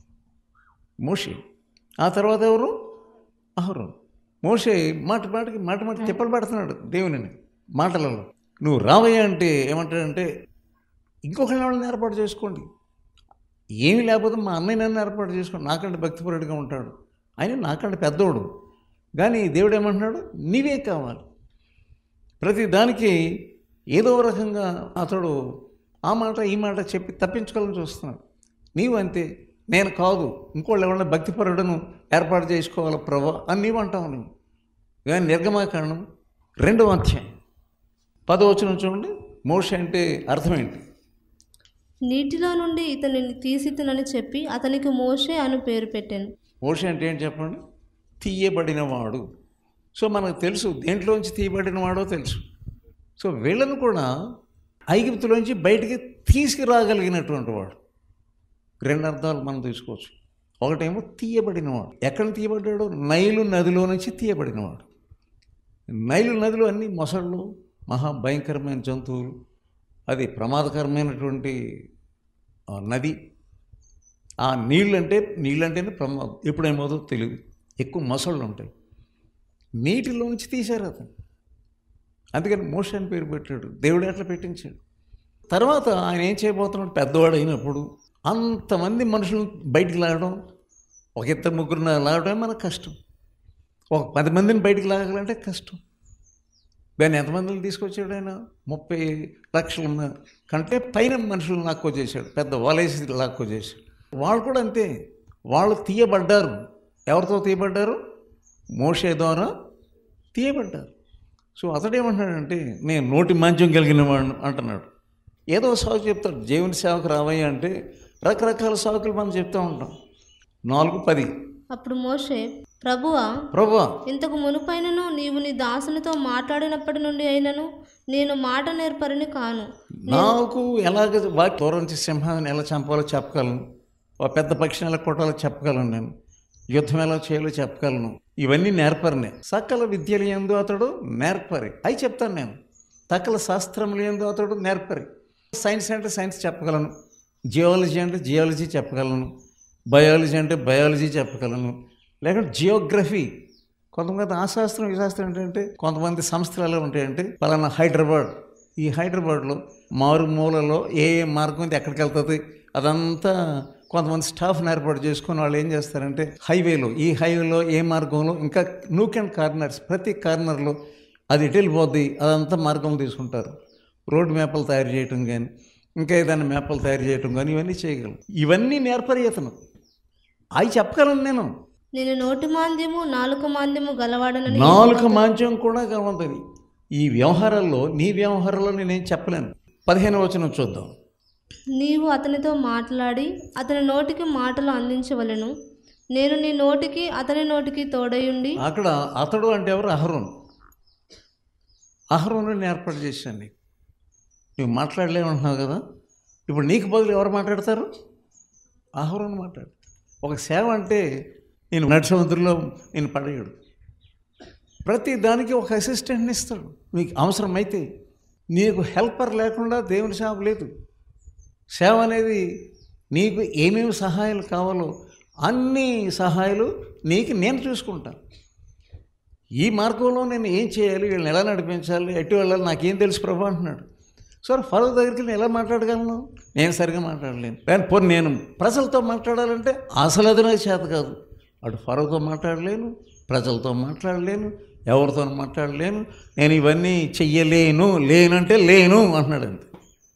మోషే. ఆ తర్వాత ఎవరు? అహరోను. మోషే మాట మాటకి మాట మాట తిప్పలు పడుతున్నాడు దేవునిని మాటలలో. నువ్వు రావయ్యా అంటే ఏమంటాడంటే, ఇంకొకళ్ళ వాళ్ళని ఏర్పాటు చేసుకోండి, ఏమీ లేకపోతే మా అన్నయ్య నన్ను ఏర్పాటు చేసుకోండి, నాకంటే భక్తిపరుడిగా ఉంటాడు, ఆయన నాకంటే పెద్దోడు. కానీ దేవుడు ఏమంటున్నాడు? నీవే కావాలి. ప్రతి దానికి ఏదో రకంగా అతడు ఆ మాట ఈ మాట చెప్పి తప్పించుకోవాలని చూస్తున్నాడు. నీవు అంతే, నేను కాదు, ఇంకోళ్ళు ఎవరైనా భక్తిపరుడును ఏర్పాటు చేసుకోవాలి ప్రభా అని నీవు అంటావు. నువ్వు కానీ నిర్గమాకాండం రెండవ అధ్యాయం పదవచనం చూడండి. మోషే అంటే అర్థం ఏంటి? నీటిలో నుండి ఇతనిని తీసితునని చెప్పి అతనికి మోషే అను పేరు పెట్టాను. మోషే అంటే ఏంటి చెప్పండి? తీయబడినవాడు. సో మనకు తెలుసు దేంట్లోంచి తీయబడినవాడో తెలుసు. సో వీళ్ళను కూడా ఐగుప్తులోంచి బయటికి తీసుకురాగలిగినటువంటి వాడు. రెండు అర్థాలు మనం తీసుకోవచ్చు. ఒకటేమో తీయబడినవాడు. ఎక్కడ తీయబడ్డాడు? నైలు నదిలో నుంచి తీయబడినవాడు. నైలు నదిలో అన్ని మొసళ్ళు, మహాభయంకరమైన జంతువులు, అది ప్రమాదకరమైనటువంటి నది. ఆ నీళ్ళంటే నీళ్ళంటేనే ప్రమాదం. ఎప్పుడేమోదో తెలియదు. ఎక్కువ మొసళ్ళు ఉంటాయి. నీటిలో నుంచి తీశారు అతను. అందుకని మోషే అని పేరు పెట్టాడు. దేవుడు అట్లా పెట్టించాడు. తర్వాత ఆయన ఏం చేయబోతున్నాడు? పెద్దవాడు అయినప్పుడు అంతమంది మనుషులు బయటికి లాగడం, ఒక ఇద్దరు ముగ్గురు లాగడమే మనకు కష్టం. ఒక పది మందిని బయటికి లాగాలంటే కష్టం. దాన్ని ఎంతమందిని తీసుకొచ్చాడు ఆయన? ముప్పై లక్షల కంటే పైన మనుషులు లాక్కో చేశాడు. పెద్ద వలేసి లాక్కో చేశాడు. వాళ్ళు కూడా అంతే. వాళ్ళు తీయబడ్డారు. ఎవరితో తీయబడ్డారు? మోషే ద్వారా తీయబడ్డారు. సో అతడేమంటున్నాడంటే, నేను నోటి మాంద్యం కలిగిన వాడిని అంటున్నాడు. ఏదో సాకు చెప్తాడు. దేవుని సేవకు రావయ్య అంటే రకరకాల సాకులు మనం చెప్తూ ఉంటాం. నాలుగు పది. అప్పుడు మోషే, ప్రభువా ప్రభువా ఇంతకు మునుపైనను నీవు నీ దాసునితో మాట్లాడినప్పటి నుండి అయినను నేను మాట నేర్పరిని కాను. నాకు ఎలాగ వాకి తోరించి సింహాన్ని ఎలా చంపాలో చెప్పగలను, ఒక పెద్ద పక్షిని ఎలా కొట్టాలో చెప్పగలను, నేను యుద్ధం ఎలా చేయాలో చెప్పగలను. ఇవన్నీ నేర్పరినే. సకల విద్యలు ఎందు అతడు నేర్పరి అయి చెప్తాను నేను. సకల శాస్త్రములు ఎందు అతడు నేర్పరి. సైన్స్ అంటే సైన్స్ చెప్పగలను, జియాలజీ అంటే జియాలజీ చెప్పగలను, బయాలజీ అంటే బయాలజీ చెప్పగలను, లేకుంటే జియోగ్రఫీ. కొంతమంది ఆ శాస్త్రం ఈ శాస్త్రం ఏంటంటే, కొంతమంది సంస్థలు ఎలా ఉంటాయంటే, పలానా హైదరాబాద్, ఈ హైదరాబాద్లో మారుమూలలో ఏ ఏ మార్గం ఎక్కడికి వెళ్తుంది అదంతా కొంతమంది స్టాఫ్ని ఏర్పాటు చేసుకొని వాళ్ళు ఏం చేస్తారంటే, హైవేలో ఈ హైవేలో ఏ మార్గంలో ఇంకా నూక్ అండ్ కార్నర్స్, ప్రతి కార్నర్లో అది ఎటు వెళ్ళిపోద్ది అదంతా మార్గం తీసుకుంటారు. రోడ్డు మ్యాప్లు తయారు చేయటం కానీ, ఇంకా ఏదైనా మ్యాప్లు తయారు చేయటం కానీ ఇవన్నీ చేయగలం. ఇవన్నీ నేర్పరియతను అవి చెప్పగలను నేను. నేను నోటి మాంద్యము నాలుక మాంద్యము గలవాడనని. నాలుక మాంద్యం కూడా కలవంతది. ఈ వ్యవహారాల్లో నీ వ్యవహారాల్లో నేనేం చెప్పలేను. పదిహేను వచనం చూద్దాం. నీవు అతనితో మాట్లాడి అతని నోటికి మాటలు అందించవలెను. నేను నీ నోటికి అతని నోటికి తోడయుండి. అక్కడ అతడు అంటే ఎవరు? అహరోన్. అహరోను ఏర్పాటు చేశాను నీకు. నువ్వు మాట్లాడలేమంటున్నావు కదా, ఇప్పుడు నీకు బదులు ఎవరు మాట్లాడతారు? అహరోను మాట్లాడు. ఒక సేవ అంటే నేను నడి సముద్రంలో నేను పడేయడు. ప్రతి దానికి ఒక అసిస్టెంట్ని ఇస్తాడు. నీకు అవసరమైతే. నీకు హెల్పర్ లేకుండా దేవుని సేవ లేదు. సేవ అనేది నీకు ఏమేమి సహాయాలు కావాలో అన్ని సహాయాలు నీకు నేను చూసుకుంటాను. ఈ మార్గంలో నేను ఏం చేయాలి, వీళ్ళని ఎలా నడిపించాలి, ఎటు వెళ్ళాలి నాకేం తెలుసు ప్రభు అంటున్నాడు. సో ఫరో దగ్గరికి నేను ఎలా మాట్లాడగలను? నేను సరిగా మాట్లాడలేను. కానీ పోనీ నేను ప్రజలతో మాట్లాడాలంటే అసలు అది నాకు చేత కాదు. అటు ఫరోతో మాట్లాడలేను, ప్రజలతో మాట్లాడలేను, ఎవరితో మాట్లాడలేను. నేను ఇవన్నీ చెయ్యలేను, లేనంటే లేను అంటున్నాడు అంతే.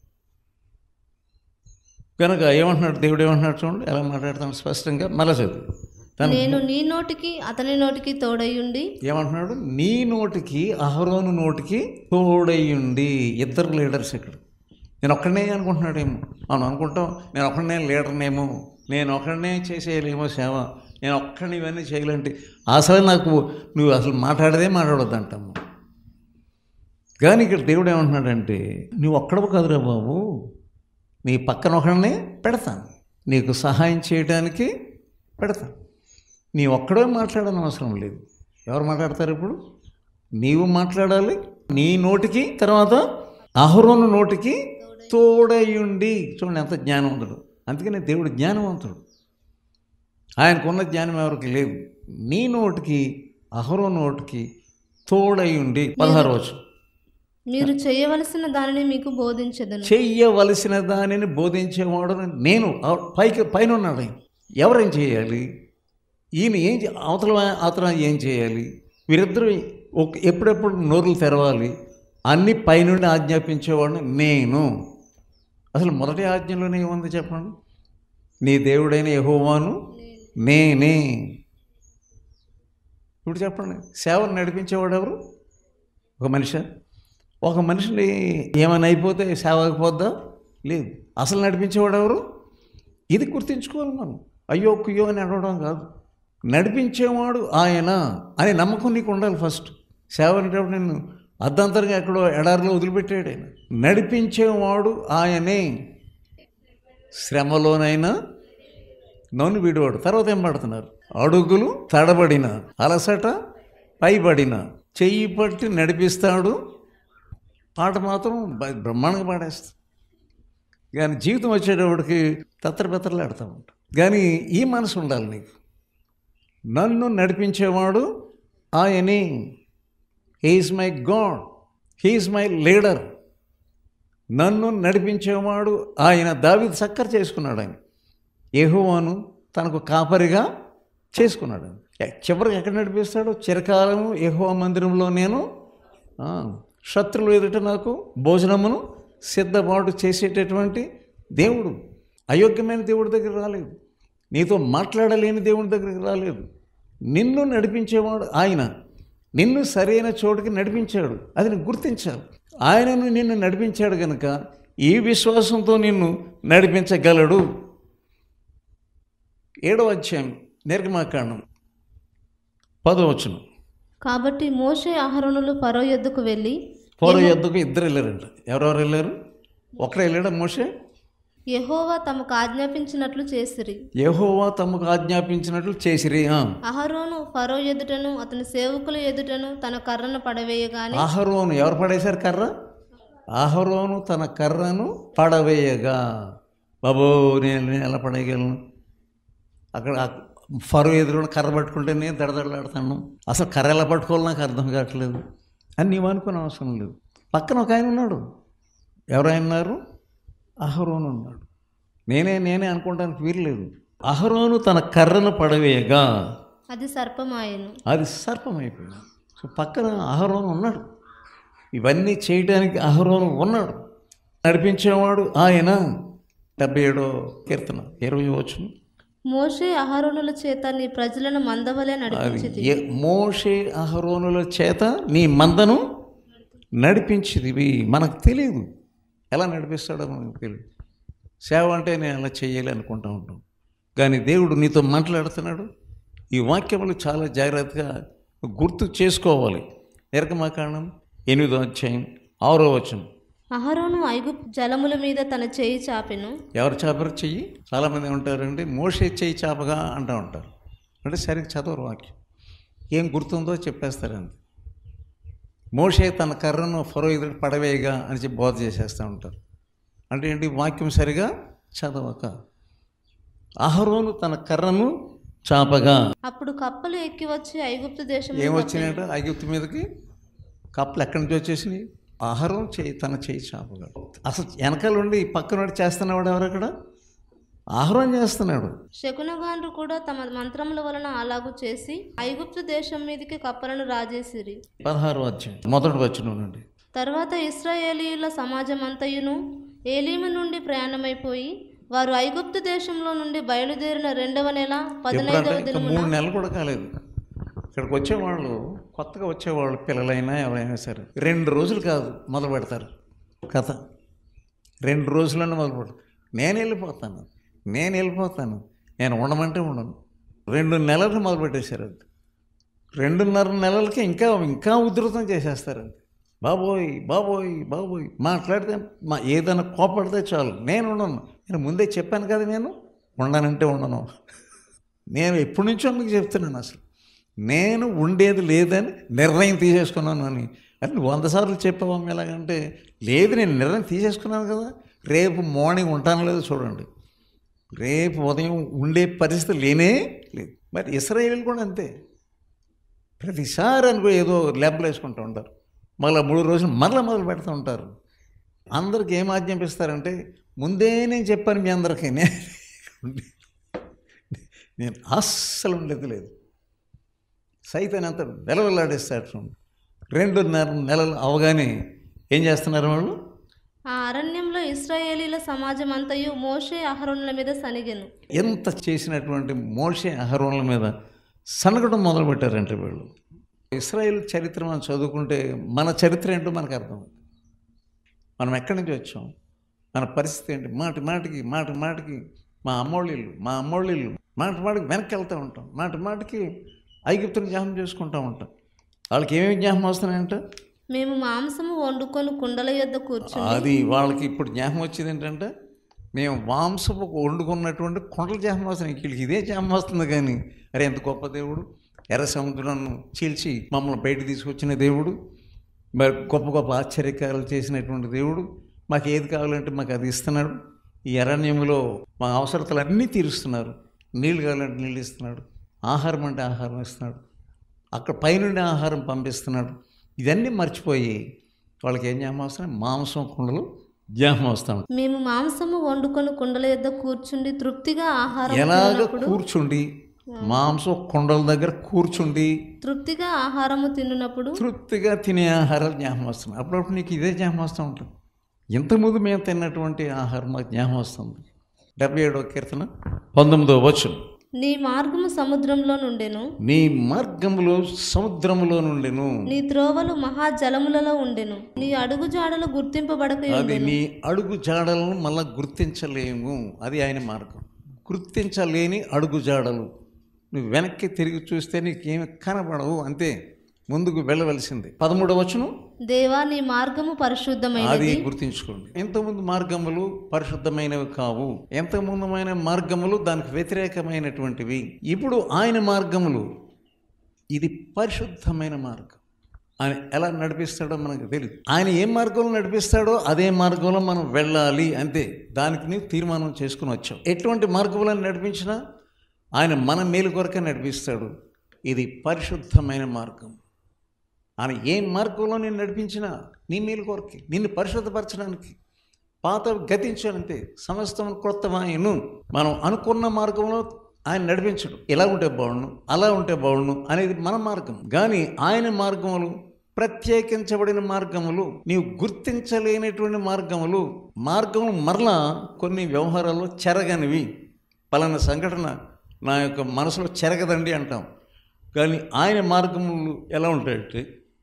కనుక ఏమంటున్నాడు దేవుడు? ఏమంటున్నాడు చూడండి, ఎలా మాట్లాడతాను స్పష్టంగా. మళ్ళా చదువు. నేను నీ నోటికి అతని నోటికి తోడయ్యుండి. ఏమంటున్నాడు? నీ నోటికి అహరోను నోటికి తోడయ్యుండి. ఇద్దరు లీడర్స్ ఇక్కడ. నేను ఒక్కడనే అనుకుంటున్నాడేమో. అవును అనుకుంటాం. నేను ఒక్కడనే లీడర్నేమో, నేను ఒక్కడనే చేసేయలేమో సేవ, నేను ఒక్కడిని ఇవన్నీ చేయలేంటి. అసలు నాకు నువ్వు అసలు మాట్లాడదే మాట్లాడొద్దంటాము. కానీ ఇక్కడ దేవుడు ఏమంటున్నాడంటే, నువ్వు ఒక్కడవు కాదురా బాబు, నీ పక్కన ఒకడినే పెడతాను, నీకు సహాయం చేయడానికి పెడతాను. నీ ఒక్కడే మాట్లాడని అవసరం లేదు. ఎవరు మాట్లాడతారు ఇప్పుడు? నీవు మాట్లాడాలి. నీ నోటికి తర్వాత అహరోను నోటికి తోడయుండి. చూడండి ఎంత జ్ఞానవంతుడు. అందుకనే దేవుడు జ్ఞానవంతుడు. ఆయనకున్న జ్ఞానం ఎవరికి లేదు. నీ నోటికి అహరోను నోటికి తోడయుండి. పదహారు వచ్చు. మీరు చేయవలసిన దానిని మీకు బోధించదను. చెయ్యవలసిన దానిని బోధించేవాడు నేను. పైకి పైన ఉన్నాడు. ఎవరేం చేయాలి? ఈయన ఏం అవతల అతను ఏం చేయాలి? వీరిద్దరూ ఒక ఎప్పుడెప్పుడు నోరులు తెరవాలి. అన్ని పైనుండి ఆజ్ఞాపించేవాడిని నేను. అసలు మొదటి ఆజ్ఞలోనే ఏముంది చెప్పండి? నీ దేవుడైన యెహోవాను నేనే. ఇప్పుడు చెప్పండి, సేవను నడిపించేవాడు ఎవరు? ఒక మనిషి. ఒక మనిషిని ఏమైనా అయిపోతే సేవ అయిపోద్దా? లేదు. అసలు నడిపించేవాడు ఎవరు? ఇది గుర్తించుకోవాలి మనం. అయ్యో కుయ్యో అని అడవడం కాదు. నడిపించేవాడు ఆయన అనే నమ్మకం నీకు ఉండాలి. ఫస్ట్ సేవ అనేటప్పుడు నిన్ను అర్ధంతరంగా ఎక్కడో ఎడారిలో వదిలిపెట్టాడు ఆయన. నడిపించేవాడు ఆయనే, శ్రమలోనైనా నన్ను విడివాడు. తర్వాత ఏం పడుతున్నారు? అడుగులు తడబడిన, అలసట పైబడిన, చెయ్యి పట్టి నడిపిస్తాడు. పాట మాత్రం బ్రహ్మాండంగా పాడేస్తాడు. కానీ జీవితం వచ్చేటప్పటికి తత్తరబెత్తలు ఆడుతూ ఉంటాం. కానీ ఈ మనసు ఉండాలి నీకు. నన్ను నడిపించేవాడు ఆయనే. He is my God, he is my leader. నన్ను నడిపించేవాడు ఆయన. దావీదు చక్కర చేసుకున్నాడు ఆయన. యెహోవాను తనకు కాపరిగా చేసుకున్నాడు. చివరికి ఎక్కడ నడిపిస్తాడు? చిరకాలము యెహోవా మందిరంలో నేను శత్రువులు ఎదుట నాకు భోజనమును సిద్ధపాటు చేసేటటువంటి దేవుడు. అయోగ్యమైన దేవుడి దగ్గర రాలేదు, నీతో మాట్లాడలేని దేవుడి దగ్గరికి రాలేదు. నిన్ను నడిపించేవాడు ఆయన. నిన్ను సరైన చోటుకి నడిపించాడు. అది నువ్వు గుర్తించాలి. ఆయనను నిన్ను నడిపించాడు కనుక ఈ విశ్వాసంతో నిన్ను నడిపించగలడు. ఏడవ అధ్యాయం నిర్గమాకాండం పదో వచనం. కాబట్టి మోషే అహరోనులు ఫరో యొద్దకు వెళ్ళి, ఫరో యొద్దకు ఇద్దరు వెళ్ళారంట. ఎవరెవరు వెళ్ళారు? ఒకరే వెళ్ళాడా మోషే? యెహోవా తమకు ఆజ్ఞాపించినట్లు చేసిరి. యెహోవా తమకు ఆజ్ఞాపించినట్లు చేసిరి. అహరోను ఫరో ఎదుటను అతని సేవకుల ఎదుటను తన కర్రను పడవేయగానే. అహరోను ఎవరు పడేశారు కర్ర? అహరోను తన కర్రను పడవేయగా. బాబో నేను నేను ఎలా పడేయగలను? అక్కడ ఫరో ఎదురు కర్ర పట్టుకుంటే నేను దడదడలాడతాను. అసలు కర్ర ఎలా పట్టుకోవాలి నాకు అర్థం కావట్లేదు అని నీవు అనుకునే అవసరం లేదు. పక్కన ఒక ఆయన ఉన్నాడు. ఎవరైనా ఉన్నారు? అహరోను ఉన్నాడు. నేనే నేనే అనుకోవడానికి వీల్లేదు. అహరోను తన కర్రను పడవేయగా అది సర్పమాయను. అది సర్పమైపోయింది. సో పక్కన అహరోను ఉన్నాడు. ఇవన్నీ చేయడానికి అహరోను ఉన్నాడు. నడిపించేవాడు ఆయన. డెబ్బై ఏడో కీర్తన ఇరవై వచనం. మోషే అహరోనుల చేత నీ ప్రజలను మందవలే నడిపించితివి. మోషే అహరోనుల చేత నీ మందను నడిపించితివి. మనకు తెలియదు ఎలా నడిపిస్తాడో, మనకు తెలియదు. సేవ అంటే నేను అలా చేయాలి అనుకుంటూ ఉంటాం. కానీ దేవుడు నీతో మాట్లాడుతున్నాడు. ఈ వాక్యములు చాలా జాగ్రత్తగా గుర్తు చేసుకోవాలి. నిర్గమాకాండం ఎనిమిదో అధ్యాయం ఆరో వచనం. అహరోను ఐగుప్తు జలముల మీద తన చేయి చాపెను. ఎవరు చాపరు చెయ్యి? చాలామంది ఉంటారండి మోషే చెయ్యి చాపగా అంటూ ఉంటారు. అంటే సరిగ్గా చదవరు వాక్యం. ఏం గుర్తుందో చెప్పేస్తారండి. మోషే తన కర్రను ఫరో ఎదురు పడవేయగా అని చెప్పి బోధ చేసేస్తూ ఉంటారు. అంటే ఏంటి? వాక్యం సరిగా చదవక. అహరోను తన కర్రను చాపగా. అప్పుడు కప్పలు ఎక్కి వచ్చి ఐగుప్తు దేశం. ఏం వచ్చినాయంట? ఐగుప్తు మీదకి కప్పలు ఎక్కడి నుంచి వచ్చేసినాయి? అహరోను చేయి తన చేయి చాపగా. అసలు వెనకాల ఉండి పక్కన చేస్తున్నాడు ఎవరు? అక్కడ అహరోను చేస్తున్నాడు. శకునగాండ్రు కూడా తమ మంత్రముల వలన అలాగూ చేసి ఐగుప్తు దేశం మీదకి కప్పలను రాజేసిరి. పదహారు అధ్యాయం మొదటి వచనం నుండి. తర్వాత ఇశ్రాయేలీయుల సమాజం అంతయును ఏలీము నుండి ప్రయాణమైపోయి వారు ఐగుప్తు దేశంలో నుండి బయలుదేరిన రెండవ నెల పదిహేనవ దినమున. మూడు నెలలు కూడా కాలేదు. ఇక్కడికి వచ్చేవాళ్ళు, కొత్తగా వచ్చేవాళ్ళు పిల్లలైనా ఎవరైనా సరే రెండు రోజులు కాదు మొదలు పెడతారు కథ. రెండు రోజులన్నా మొదలు పెడతారు. నేను వెళ్ళిపోతాను నేను వెళ్ళిపోతాను నేను ఉండమంటే ఉండను. రెండు నెలలు మొదలు పెట్టేశారు. అది రెండున్నర నెలలకి ఇంకా ఇంకా ఉధృతం చేసేస్తారండి. బాబోయ్ బాబోయ్ బాబోయ్ మాట్లాడితే మా ఏదైనా కోపడితే చాలు నేను ఉండను. నేను ముందే చెప్పాను కదా, నేను ఉండనంటే ఉండను. నేను ఎప్పటి నుంచో మీకు చెప్తున్నాను, అసలు నేను ఉండేది లేదని నిర్ణయం తీసేసుకున్నాను అని. అంటే వంద సార్లు చెప్పాము ఎలాగంటే, లేదు నేను నిర్ణయం తీసేసుకున్నాను కదా, రేపు మార్నింగ్ ఉంటాను లేదు చూడండి, రేపు ఉదయం ఉండే పరిస్థితి లేనే లేదు. మరి ఇశ్రాయేలీలు కూడా అంతే. ప్రతిసారి అనుకో ఏదో లెబ్బలు వేసుకుంటూ ఉంటారు. మళ్ళీ మూడు రోజులు మరలా మొదలు పెడుతూ ఉంటారు. అందరికి ఏం ఆజ్ఞాపిస్తారంటే, ముందే నేను చెప్పాను మీ అందరికీ, నేను అస్సలు ఉండేది లేదు. సైతాన్ని అంత వెలవెల్లాడేస్తాడు. రెండున్నర నెలలు అవగానే ఏం చేస్తున్నారు వాళ్ళు? ఆ అరణ్యంలో ఇశ్రాయేలీల సమాజం అంతయు మోషే అహరోనుల మీద సనిగెను. ఎంత చేసినటువంటి మోషే అహరోనుల మీద సనగడం మొదలుపెట్టారంటే వీళ్ళు. ఇశ్రాయేల్ చరిత్ర మనం చదువుకుంటే మన చరిత్ర ఏంటో మనకు అర్థం. మనం ఎక్కడి నుంచి వచ్చాం, మన పరిస్థితి ఏంటి? మాటి మాటికి మాటి మాటికి మా అమ్మోళ్ళిళ్ళు మా అమ్మోళ్ళిళ్ళు మాటి మాటికి వెనక్కి వెళ్తూ ఉంటాం. మాటి మాటికి ఐగుప్తుని జ్ఞాపకం చేసుకుంటూ ఉంటాం. వాళ్ళకి ఏమేమి జ్ఞాపకం వస్తున్నాయంట? మేము మాంసము వండుకొని కుండల యొద్ద కూర్చుని. అది వాళ్ళకి ఇప్పుడు జ్ఞాపకం వచ్చేది ఏంటంటే మేము మాంసపు వండుకున్నటువంటి కుండల జ్ఞాపకం వస్తున్నాయి. వీళ్ళకి ఇదే జ్ఞాపకం వస్తుంది. కానీ అరే ఎంత గొప్ప దేవుడు, ఎర్ర సముద్రాన్ని చీల్చి మమ్మల్ని బయట తీసుకొచ్చిన దేవుడు, మరి గొప్ప గొప్ప ఆశ్చర్యకారాలు చేసినటువంటి దేవుడు, మాకు ఏది కావాలంటే మాకు అది ఇస్తున్నాడు. ఈ అరణ్యంలో మా అవసరతలు అన్నీ తీరుస్తున్నారు. నీళ్ళు కావాలంటే నీళ్ళు ఇస్తున్నాడు, ఆహారం అంటే ఆహారం ఇస్తున్నాడు, అక్కడ పైనుండి ఆహారం పంపిస్తున్నాడు. ఇదన్నీ మర్చిపోయి వాళ్ళకి ఏం జ్ఞాపకం వస్తున్నాయి? మాంసం కుండలు జ్ఞాపకం వస్తాం. మేము మాంసము వండుకొని కుండల యొద్ద కూర్చుండి తృప్తిగా ఆహారం ఎలాగ కూర్చుండి మాంసం కుండల దగ్గర కూర్చుండి తృప్తిగా ఆహారము తిన్నప్పుడు తృప్తిగా తినే ఆహారాలు జ్ఞాపకం వస్తున్నాయి. అప్పుడప్పుడు నీకు ఇదే జ్ఞాపకం వస్తూ ఉంటుంది. ఇంతకుముందు మేము తిన్నటువంటి ఆహారం మాకు జ్ఞాపకం వస్తుంది. డెబ్బై ఏడవ కీర్తన పంతొమ్మిదవ వచనం. నీ మార్గము సముద్రంలో నుండెను, నీ మార్గములో సముద్రములో నుండెను, నీ త్రోవలు మహాజలములలో ఉండెను, నీ అడుగు జాడలు గుర్తింపబడక అది నీ అడుగు జాడలను మళ్ళా గుర్తించలేము. అది ఆయన మార్గం. గుర్తించలేని అడుగు జాడలు. నువ్వు వెనక్కి తిరిగి చూస్తే నీకేమి కనబడవు, అంతే. ముందుకు వెళ్ళవలసింది. పదమూడవ వచనం. దేవా నీ మార్గము పరిశుద్ధమైనది. అది గుర్తించుకోండి. ఎంతమంది మార్గములు పరిశుద్ధమైనవి కావు. ఎంతమందమైన మార్గములు దానికి వ్యతిరేకమైనటువంటివి. ఇప్పుడు ఆయన మార్గములు ఇది పరిశుద్ధమైన మార్గం. ఆయన ఎలా నడిపిస్తాడో మనకు తెలియదు. ఆయన ఏ మార్గంలో నడిపిస్తాడో అదే మార్గంలో మనం వెళ్ళాలి, అంతే. దానికి నీవు తీర్మానం చేసుకుని వచ్చావు. ఎటువంటి మార్గములను నడిపించినా ఆయన మన మేలు కొరకే నడిపిస్తాడు. ఇది పరిశుద్ధమైన మార్గం. ఆయన ఏ మార్గంలో నేను నడిపించినా నీ మేలు కొరకే, నిన్ను పరిశుద్ధపరచడానికి, పాత గతించాలంటే సమస్తం క్రొత్తమాయను. మనం అనుకున్న మార్గంలో ఆయన నడిపించడు. ఇలా ఉంటే బాగుండు, అలా ఉంటే బాగుండు అనేది మన మార్గం. కానీ ఆయన మార్గములు ప్రత్యేకించబడిన మార్గములు, నీవు గుర్తించలేనటువంటి మార్గములు. మార్గములు మరలా కొన్ని వ్యవహారాల్లో చెరగనివి. పలానా సంఘటన నా యొక్క మనసులో చెరగదండి అంటాం. కానీ ఆయన మార్గములు ఎలా ఉంటాయంటే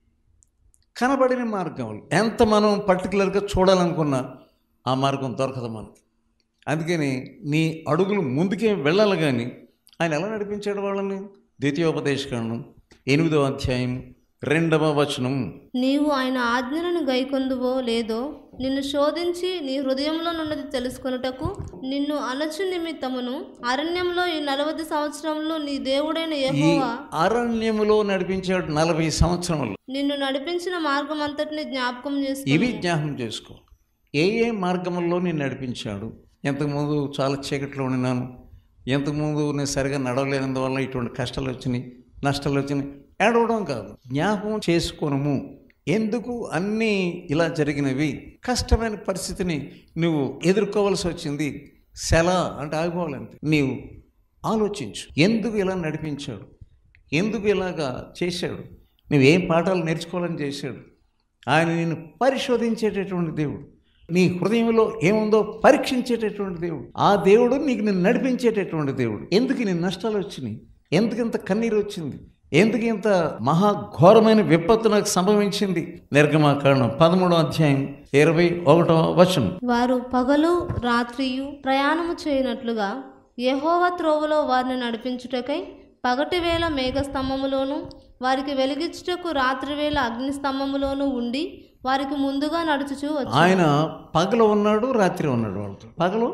కనబడిన మార్గములు. ఎంత మనం పర్టికులర్గా చూడాలనుకున్నా ఆ మార్గం దొరకదు మనకి. అందుకని నీ అడుగులు ముందుకే వెళ్ళాలి. కానీ ఆయన ఎలా నడిపించాడు వాళ్ళని? ద్వితీయోపదేశకాండం ఎనిమిదవ అధ్యాయం రెండవ వచనం. నీవు ఆయన ఆజ్ఞలను గైకొందువో లేదో నిన్ను శోధించి నీ హృదయంలో నున్నది తెలుసుకొనుటకు నిన్ను అనచు నిమిత్తమును అరణ్యంలో ఈ నలభై సంవత్సరంలో నీ దేవుడైన యెహోవా అరణ్యములో నడిపించాడు. నలభై సంవత్సరములు నిన్ను నడిపించిన మార్గం అంతటిని జ్ఞాపకం చేసుకో. ఇవి జ్ఞాపకం చేసుకో. ఏ ఏ మార్గముల్లో నేను నడిపించాడు. ఎంతకుముందు చాలా చీకట్లో ఉన్నాను, ఎంతకుముందు నేను సరిగా నడవలేనందువల్ల ఇటువంటి కష్టాలు వచ్చినాయి, నష్టాలు వచ్చినాయి. ఏడవడం కాదు, జ్ఞాపకం చేసుకోనము. ఎందుకు అన్నీ ఇలా జరిగినవి? కష్టమైన పరిస్థితిని నువ్వు ఎదుర్కోవలసి వచ్చింది. సెలా అంటే ఆగిపోవాలంటే నీవు ఆలోచించు. ఎందుకు ఇలా నడిపించాడు, ఎందుకు ఇలాగా చేశాడు, నువ్వేం పాఠాలు నేర్చుకోవాలని చేశాడు. ఆయన నిన్ను పరిశోధించేటటువంటి దేవుడు, నీ హృదయంలో ఏముందో పరీక్షించేటటువంటి దేవుడు. ఆ దేవుడు నీకు నిన్ను నడిపించేటటువంటి దేవుడు. ఎందుకు నీ నష్టాలు వచ్చినాయి, ఎందుకు ఇంత కన్నీరు వచ్చింది, ఎందుకు ఇంత మహాఘోరమైన విపత్తు నాకు సంభవించింది? నిర్గమాకాండం పదమూడవ అధ్యాయం ఇరవై ఒకటవ వచనం. వారు పగలు రాత్రియు ప్రయాణము చేయనట్లుగా యెహోవా త్రోవలో వారిని నడిపించుటకై పగటి వేళ మేఘస్తంభములోను వారికి వెలిగించుటకు రాత్రి వేళ అగ్ని స్తంభములోను ఉండి వారికి ముందుగా నడుచుచూ వచ్చాడు. ఆయన పగలు ఉన్నాడు, రాత్రి ఉన్నాడు. వాళ్ళతో పగలు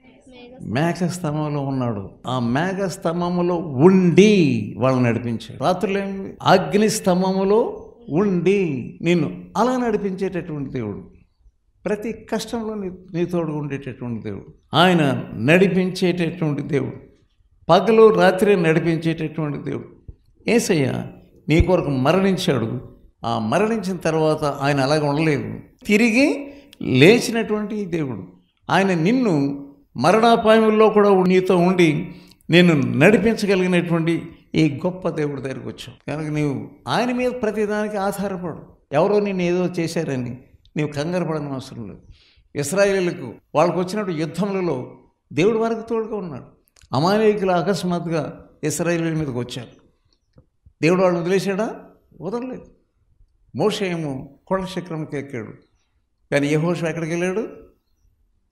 మేఘస్తంభంలో ఉన్నాడు, ఆ మేఘస్తంభములో ఉండి వాళ్ళని నడిపించాడు. రాత్రులు ఏమి? అగ్ని స్తంభములో ఉండి నిన్ను అలా నడిపించేటటువంటి దేవుడు. ప్రతి కష్టంలో నీ నీ తోడు ఉండేటటువంటి దేవుడు. ఆయన నడిపించేటటువంటి దేవుడు. పగలు రాత్రి నడిపించేటటువంటి దేవుడు. యేసయ్య నీ కొరకు మరణించాడు. ఆ మరణించిన తర్వాత ఆయన అలాగ ఉండలేదు, తిరిగి లేచినటువంటి దేవుడు. ఆయన నిన్ను మరణాపాయంలో కూడా నీతో ఉండి నేను నడిపించగలిగినటువంటి ఈ గొప్ప దేవుడి దగ్గరికి వచ్చావు. కనుక నీవు ఆయన మీద ప్రతిదానికి ఆధారపడు. ఎవరో నిన్ను ఏదో చేశారని నీవు కంగారు పడని అవసరం లేదు. ఇశ్రాయేలీయులకు వాళ్ళకు వచ్చినట్టు యుద్ధములలో దేవుడు వారికి తోడుగా ఉన్నాడు. అమాలేకులు అకస్మాత్తుగా ఇశ్రాయేలీయుల మీదకి వచ్చారు. దేవుడు వాళ్ళని వదిలేశాడా? వదలలేదు. మోషే ఏమో కొండ శిఖరంకి ఎక్కాడు, కానీ యెహోషువ ఎక్కడికి వెళ్ళాడు?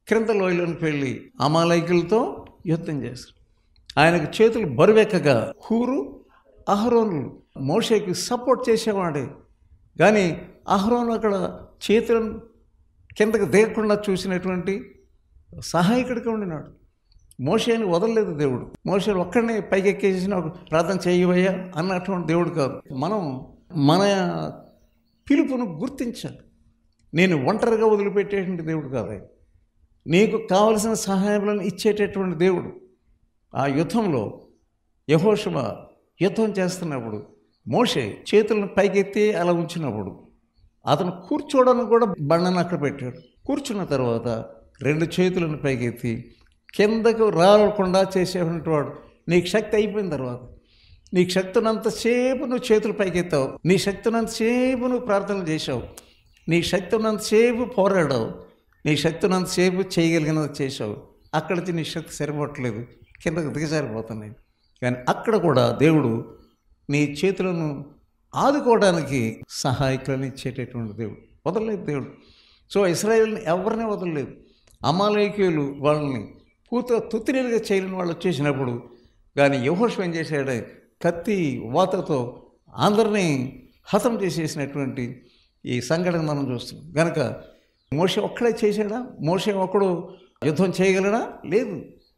క్రింద లోయలోనికి వెళ్ళి అమాలయకులతో యుద్ధం చేశారు. ఆయనకు చేతులు బరువెక్కగా హూరు అహరోను మోషేకి సపోర్ట్ చేసేవాడే, కానీ అహరోను అక్కడ చేతులను కిందకు దిగకుండా చూసినటువంటి సహాయకుడిగా ఉండినాడు. మోషేని వదలలేదు దేవుడు. మోషేని ఒక్కడిని పైకెక్కేసిన ప్రార్థన చేయవయ్యా అన్నటువంటి దేవుడు కాదు. మనం మన పిలుపును గుర్తించాలి. నేను ఒంటరిగా వదిలిపెట్టేటువంటి దేవుడు కాదు. నీకు కావలసిన సహాయాలను ఇచ్చేటటువంటి దేవుడు. ఆ యుద్ధంలో యెహోషువ యుద్ధం చేస్తున్నప్పుడు మోషే చేతులను పైకెత్తి అలా ఉంచినప్పుడు అతను కూర్చోవడానికి కూడా బండను అక్కడ పెట్టాడు. కూర్చున్న తర్వాత రెండు చేతులను పైకెత్తి కిందకు రాకుండా చేసేటువంటి వాడు. నీకు శక్తి అయిపోయిన తర్వాత, నీకు శక్తి ఉన్నంతసేపు నువ్వు చేతులు పైకెత్తావు, నీ శక్తి ఉన్నంతసేపు నువ్వు ప్రార్థనలు చేసావు, నీ శక్తి ఉన్నంతసేపు పోరాడావు, నీ శక్తి ఉన్నంతసేపు చేయగలిగినది చేసావు. అక్కడికి నీ శక్తి సరిపోవట్లేదు, కిందకు దిగజారిపోతున్నాయి. కానీ అక్కడ కూడా దేవుడు నీ చేతులను ఆదుకోవడానికి సహాయకులను ఇచ్చేటటువంటి దేవుడు. వదలలేదు దేవుడు. సో ఇశ్రాయేలుని ఎవరిని వదలలేదు. అమాలేకీయులు వాళ్ళని పూత తుత్తినీలుగా చేయలేని వాళ్ళు వచ్చేసినప్పుడు కానీ యెహోషువ ఏం చేశాడు? కత్తి వాతతో అందరినీ హతం చేసేసినటువంటి ఈ సంఘటన మనం చూస్తున్నాం. కనుక మోషే ఒక్కడే చేశాడా? మోషే ఒక్కడు యుద్ధం చేయగలడా? లేదు.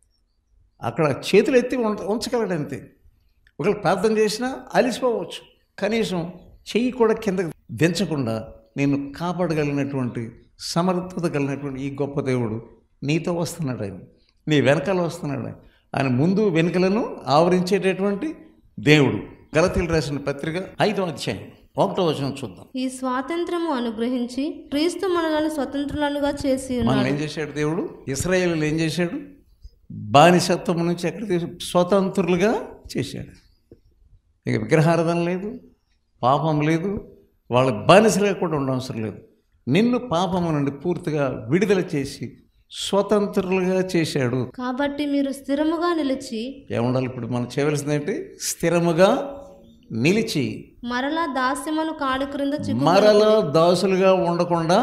అక్కడ చేతులు ఎత్తి ఉంచగలడు అంతే. ఒకవేళ ప్రార్థన చేసినా అలిసిపోవచ్చు, కనీసం చెయ్యి కూడా కిందకి దించకుండా నిన్ను కాపాడగలిగినటువంటి సమర్థత కలిగినటువంటి ఈ గొప్ప దేవుడు నీతో వస్తున్నాడు. ఆయన నీ వెనకాల వస్తున్నాడు. ఆయన ముందు వెనుకలను ఆవరించేటటువంటి దేవుడు. గలతీయులు రాసిన పత్రిక ఐదో అధ్యాయం ఒకటో వచనం చూద్దాం. ఈ స్వాతంత్రము అనుగ్రహించి క్రీస్తు మనలను స్వతంత్రులుగా చేసి మనం ఏం చేశాడు దేవుడు? ఇశ్రాయేలును ఏం చేశాడు? బానిసత్వం నుంచి ఎక్కడ తీసి స్వతంత్రులుగా చేశాడు. ఇక విగ్రహారాధన లేదు, పాపం లేదు, వాళ్ళ బానిసలుగా కూడా ఉండవసరం లేదు. నిన్ను పాపము నుండి పూర్తిగా విడుదల చేసి స్వతంత్రులుగా చేశాడు. కాబట్టి మీరు స్థిరముగా నిలిచి ఏముండాలి? ఇప్పుడు మనం చేయవలసింది ఏంటి? స్థిరముగా నిలిచి మరలా దాస్యమును కాడి క్రింద మరలా దాసులుగా ఉండకుండా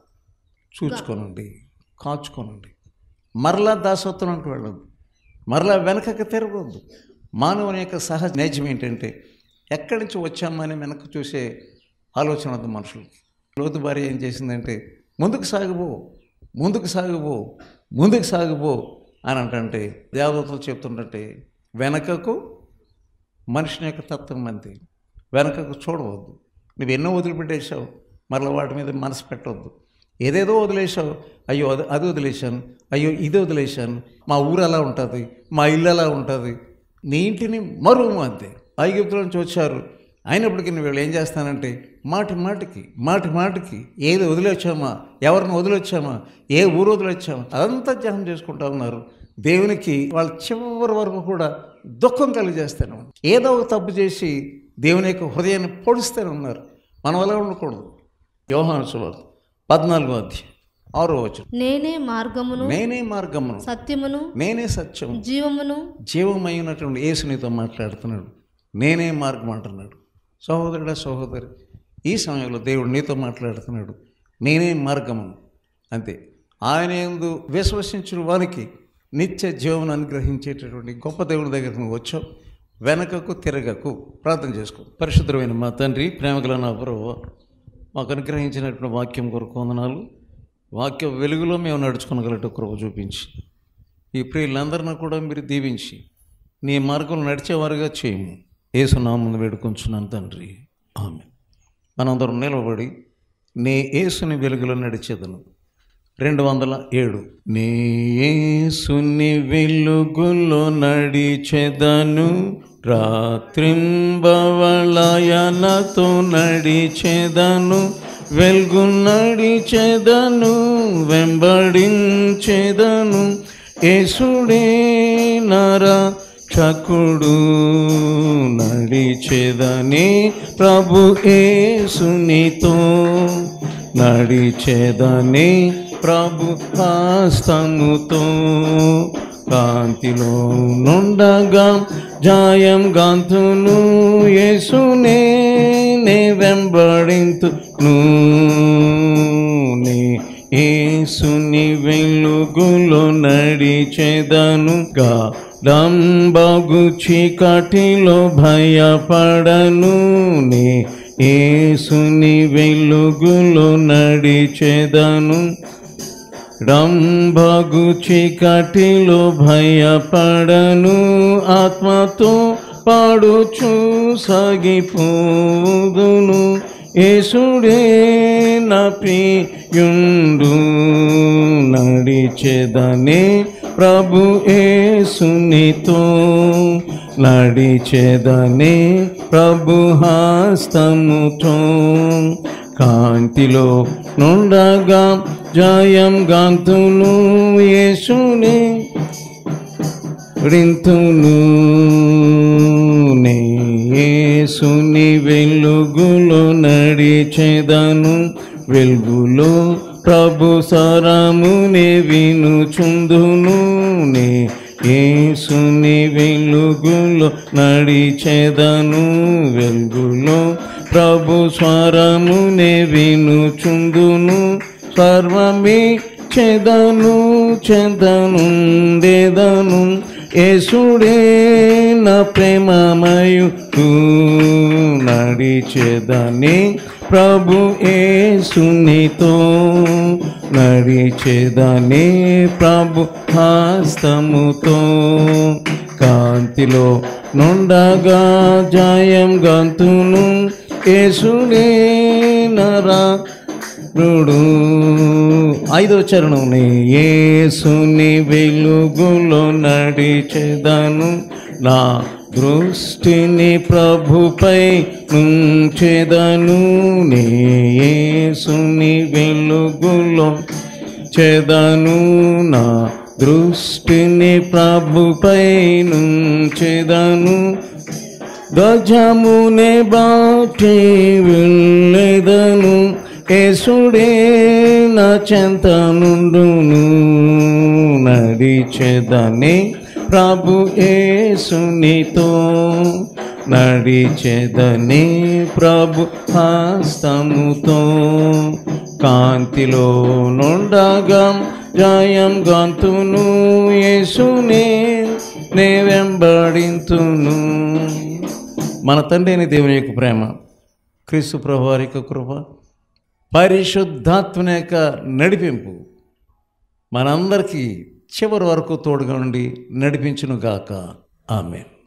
చూచుకోనండి, కాచుకోనండి. మరలా దాసత్వానికి వెళ్ళొద్దు, మరలా వెనకకి తిరగొద్దు. మానవుని యొక్క సహజ నేచం ఏంటంటే ఎక్కడి నుంచి వచ్చామని వెనక్కి చూసే ఆలోచన వద్దు మనుషులకి. లోతు భార్య ఏం చేసిందంటే ముందుకు సాగిపో, ముందుకు సాగిపో, ముందుకు సాగిపో అని అంటే దేవదూతలు చెప్తుంటే వెనకకు మనిషిని యొక్క తత్వం అంతే. వెనకకు చూడవద్దు. నువ్వు ఎన్నో వదిలిపెట్టేసావు, మరలా వాటి మీద మనసు పెట్టవద్దు. ఏదేదో వదిలేసావు, అయ్యో అది అది వదిలేశాను, అయ్యో ఇది వదిలేశాను, మా ఊరు అలా ఉంటుంది, మా ఇల్లు అలా ఉంటుంది. నీ ఇంటిని మరువు అంతే. ఐగుప్తుల నుంచి వచ్చారు అయినప్పటికీ నువ్వు వీళ్ళు ఏం చేస్తానంటే మాటి మాటికి మాటి మాటికి ఏది వదిలేచ్చామా, ఎవరిని వదిలేచ్చామా, ఏ ఊరు వదిలేచ్చామా, అదంతా ధ్యానం చేసుకుంటా ఉన్నారు. దేవునికి వాళ్ళ చివరి వరకు కూడా దుఃఖం కలిగజేస్తూనే ఉన్నారు. ఏదో ఒక తప్పు చేసి దేవుని యొక్క హృదయాన్ని పొడుస్తూనే ఉన్నారు. మనం అలా ఉండకూడదు. యోహాను సువార్త పద్నాలుగో అధ్యాయం ఆరో వచనం, నేనే మార్గమును నేనే మార్గమును సత్యమును నేనే సత్యము జీవమును జీవమైనటువంటి యేసు నీతో మాట్లాడుతున్నాడు. నేనే మార్గం అంటున్నాడు. సహోదరుడా సహోదరి, ఈ సమయంలో దేవుడు నీతో మాట్లాడుతున్నాడు. నేనే మార్గమును అంతే. ఆయన యందు విశ్వసించిన వారికి నిత్య జీవనం అనుగ్రహించేటటువంటి గొప్ప దేవుడి దగ్గరకు నువ్వు వచ్చావు. వెనకకు తిరగకు. ప్రార్థన చేసుకో. పరిశుద్ధమైన మా తండ్రి, ప్రేమగల నా ప్రభువా, మాకు అనుగ్రహించినటువంటి వాక్యం కొరకు వందనాలు. వాక్య వెలుగులో మేము నడుచుకోగలట కృప చూపించి ఈ ప్రియులందరినీ కూడా మీరు దీవించి నీ మార్గంలో నడిచేవారుగా చేయము. యేసు నామమున వేడుకొంచున్నాను తండ్రి, ఆమేన్. మనందరం నిలబడి నీ యేసుని వెలుగులో నడిచేదను. రెండు వందల ఏడు. నీ యేసుని వెలుగులో నడిచెదను, రాత్రింబవళయనతో నడిచెదను, వెలుగు నడిచెదను, వెంబడించెదను. యేసుడే నరా చకుడు నడిచెదనే ప్రభు యేసునితో, నడిచెదనే ప్రభు హస్తముతో. కాంతిలో నుండగా జాయం గాంతును, యేసునే నే వెంబడింతును. నే యేసుని వెలుగు వెలుగులో నడిచెదను, గాఢంబగు చీకటిలో భయపడను. నే యేసుని వెలుగులో నడిచెదను, డంబగు చీకటిలో భయపడను. ఆత్మతో పాడుచు సాగిపోదును, యేసుడే నా ప్రియుండు. నడిచెదనే ప్రభు యేసునితో, నడిచెదనే ప్రభు హస్తముతో. కాంతిలో నుండగా జయం గాంతును, యేసుని రింతును. నే యేసుని వెలుగులో నడిచెదను, వెలుగులో ప్రభు స్వరమునే వినుచుందును. నే యేసుని వెలుగులో నడిచెదను, వెలుగులో ప్రభు స్వరమునే వినుచుందును. సర్వమే చెదను చెదనుండెదను, యేసుడే నా ప్రేమమయుడు. నడిచెదనే ప్రభు యేసునితో, నడిచెదనే ప్రభు హస్తముతో. కాంతిలో నుండగా జయం గంతును, యేసునే నరా రుడు. ఐదో చరణం. నే యేసుని వెలుగులో నడిచెదను, నా దృష్టిని ప్రభుపై నుంచెదను. నే యేసుని వెలుగులో చెదను, నా దృష్టిని ప్రభుపై నుంచెదను. గజమునే బాటి వెళ్ళెదను, యేసుడే నా చెంత నుండును. నడిచెదనే ప్రభు యేసునితో, నడిచెదనే ప్రభు హస్తముతో. కాంతిలో నుండగా జయం గాంతును, యేసునే నే వెంబడింతును. మన తండ్రి అయిన దేవుని యొక్క ప్రేమ, క్రీస్తు ప్రభువారి యొక్క కృప, పరిశుద్ధాత్మ యొక్క నడిపింపు మనందరికీ చివరి వరకు తోడుగా ఉండి నడిపించును గాక. ఆమేన్.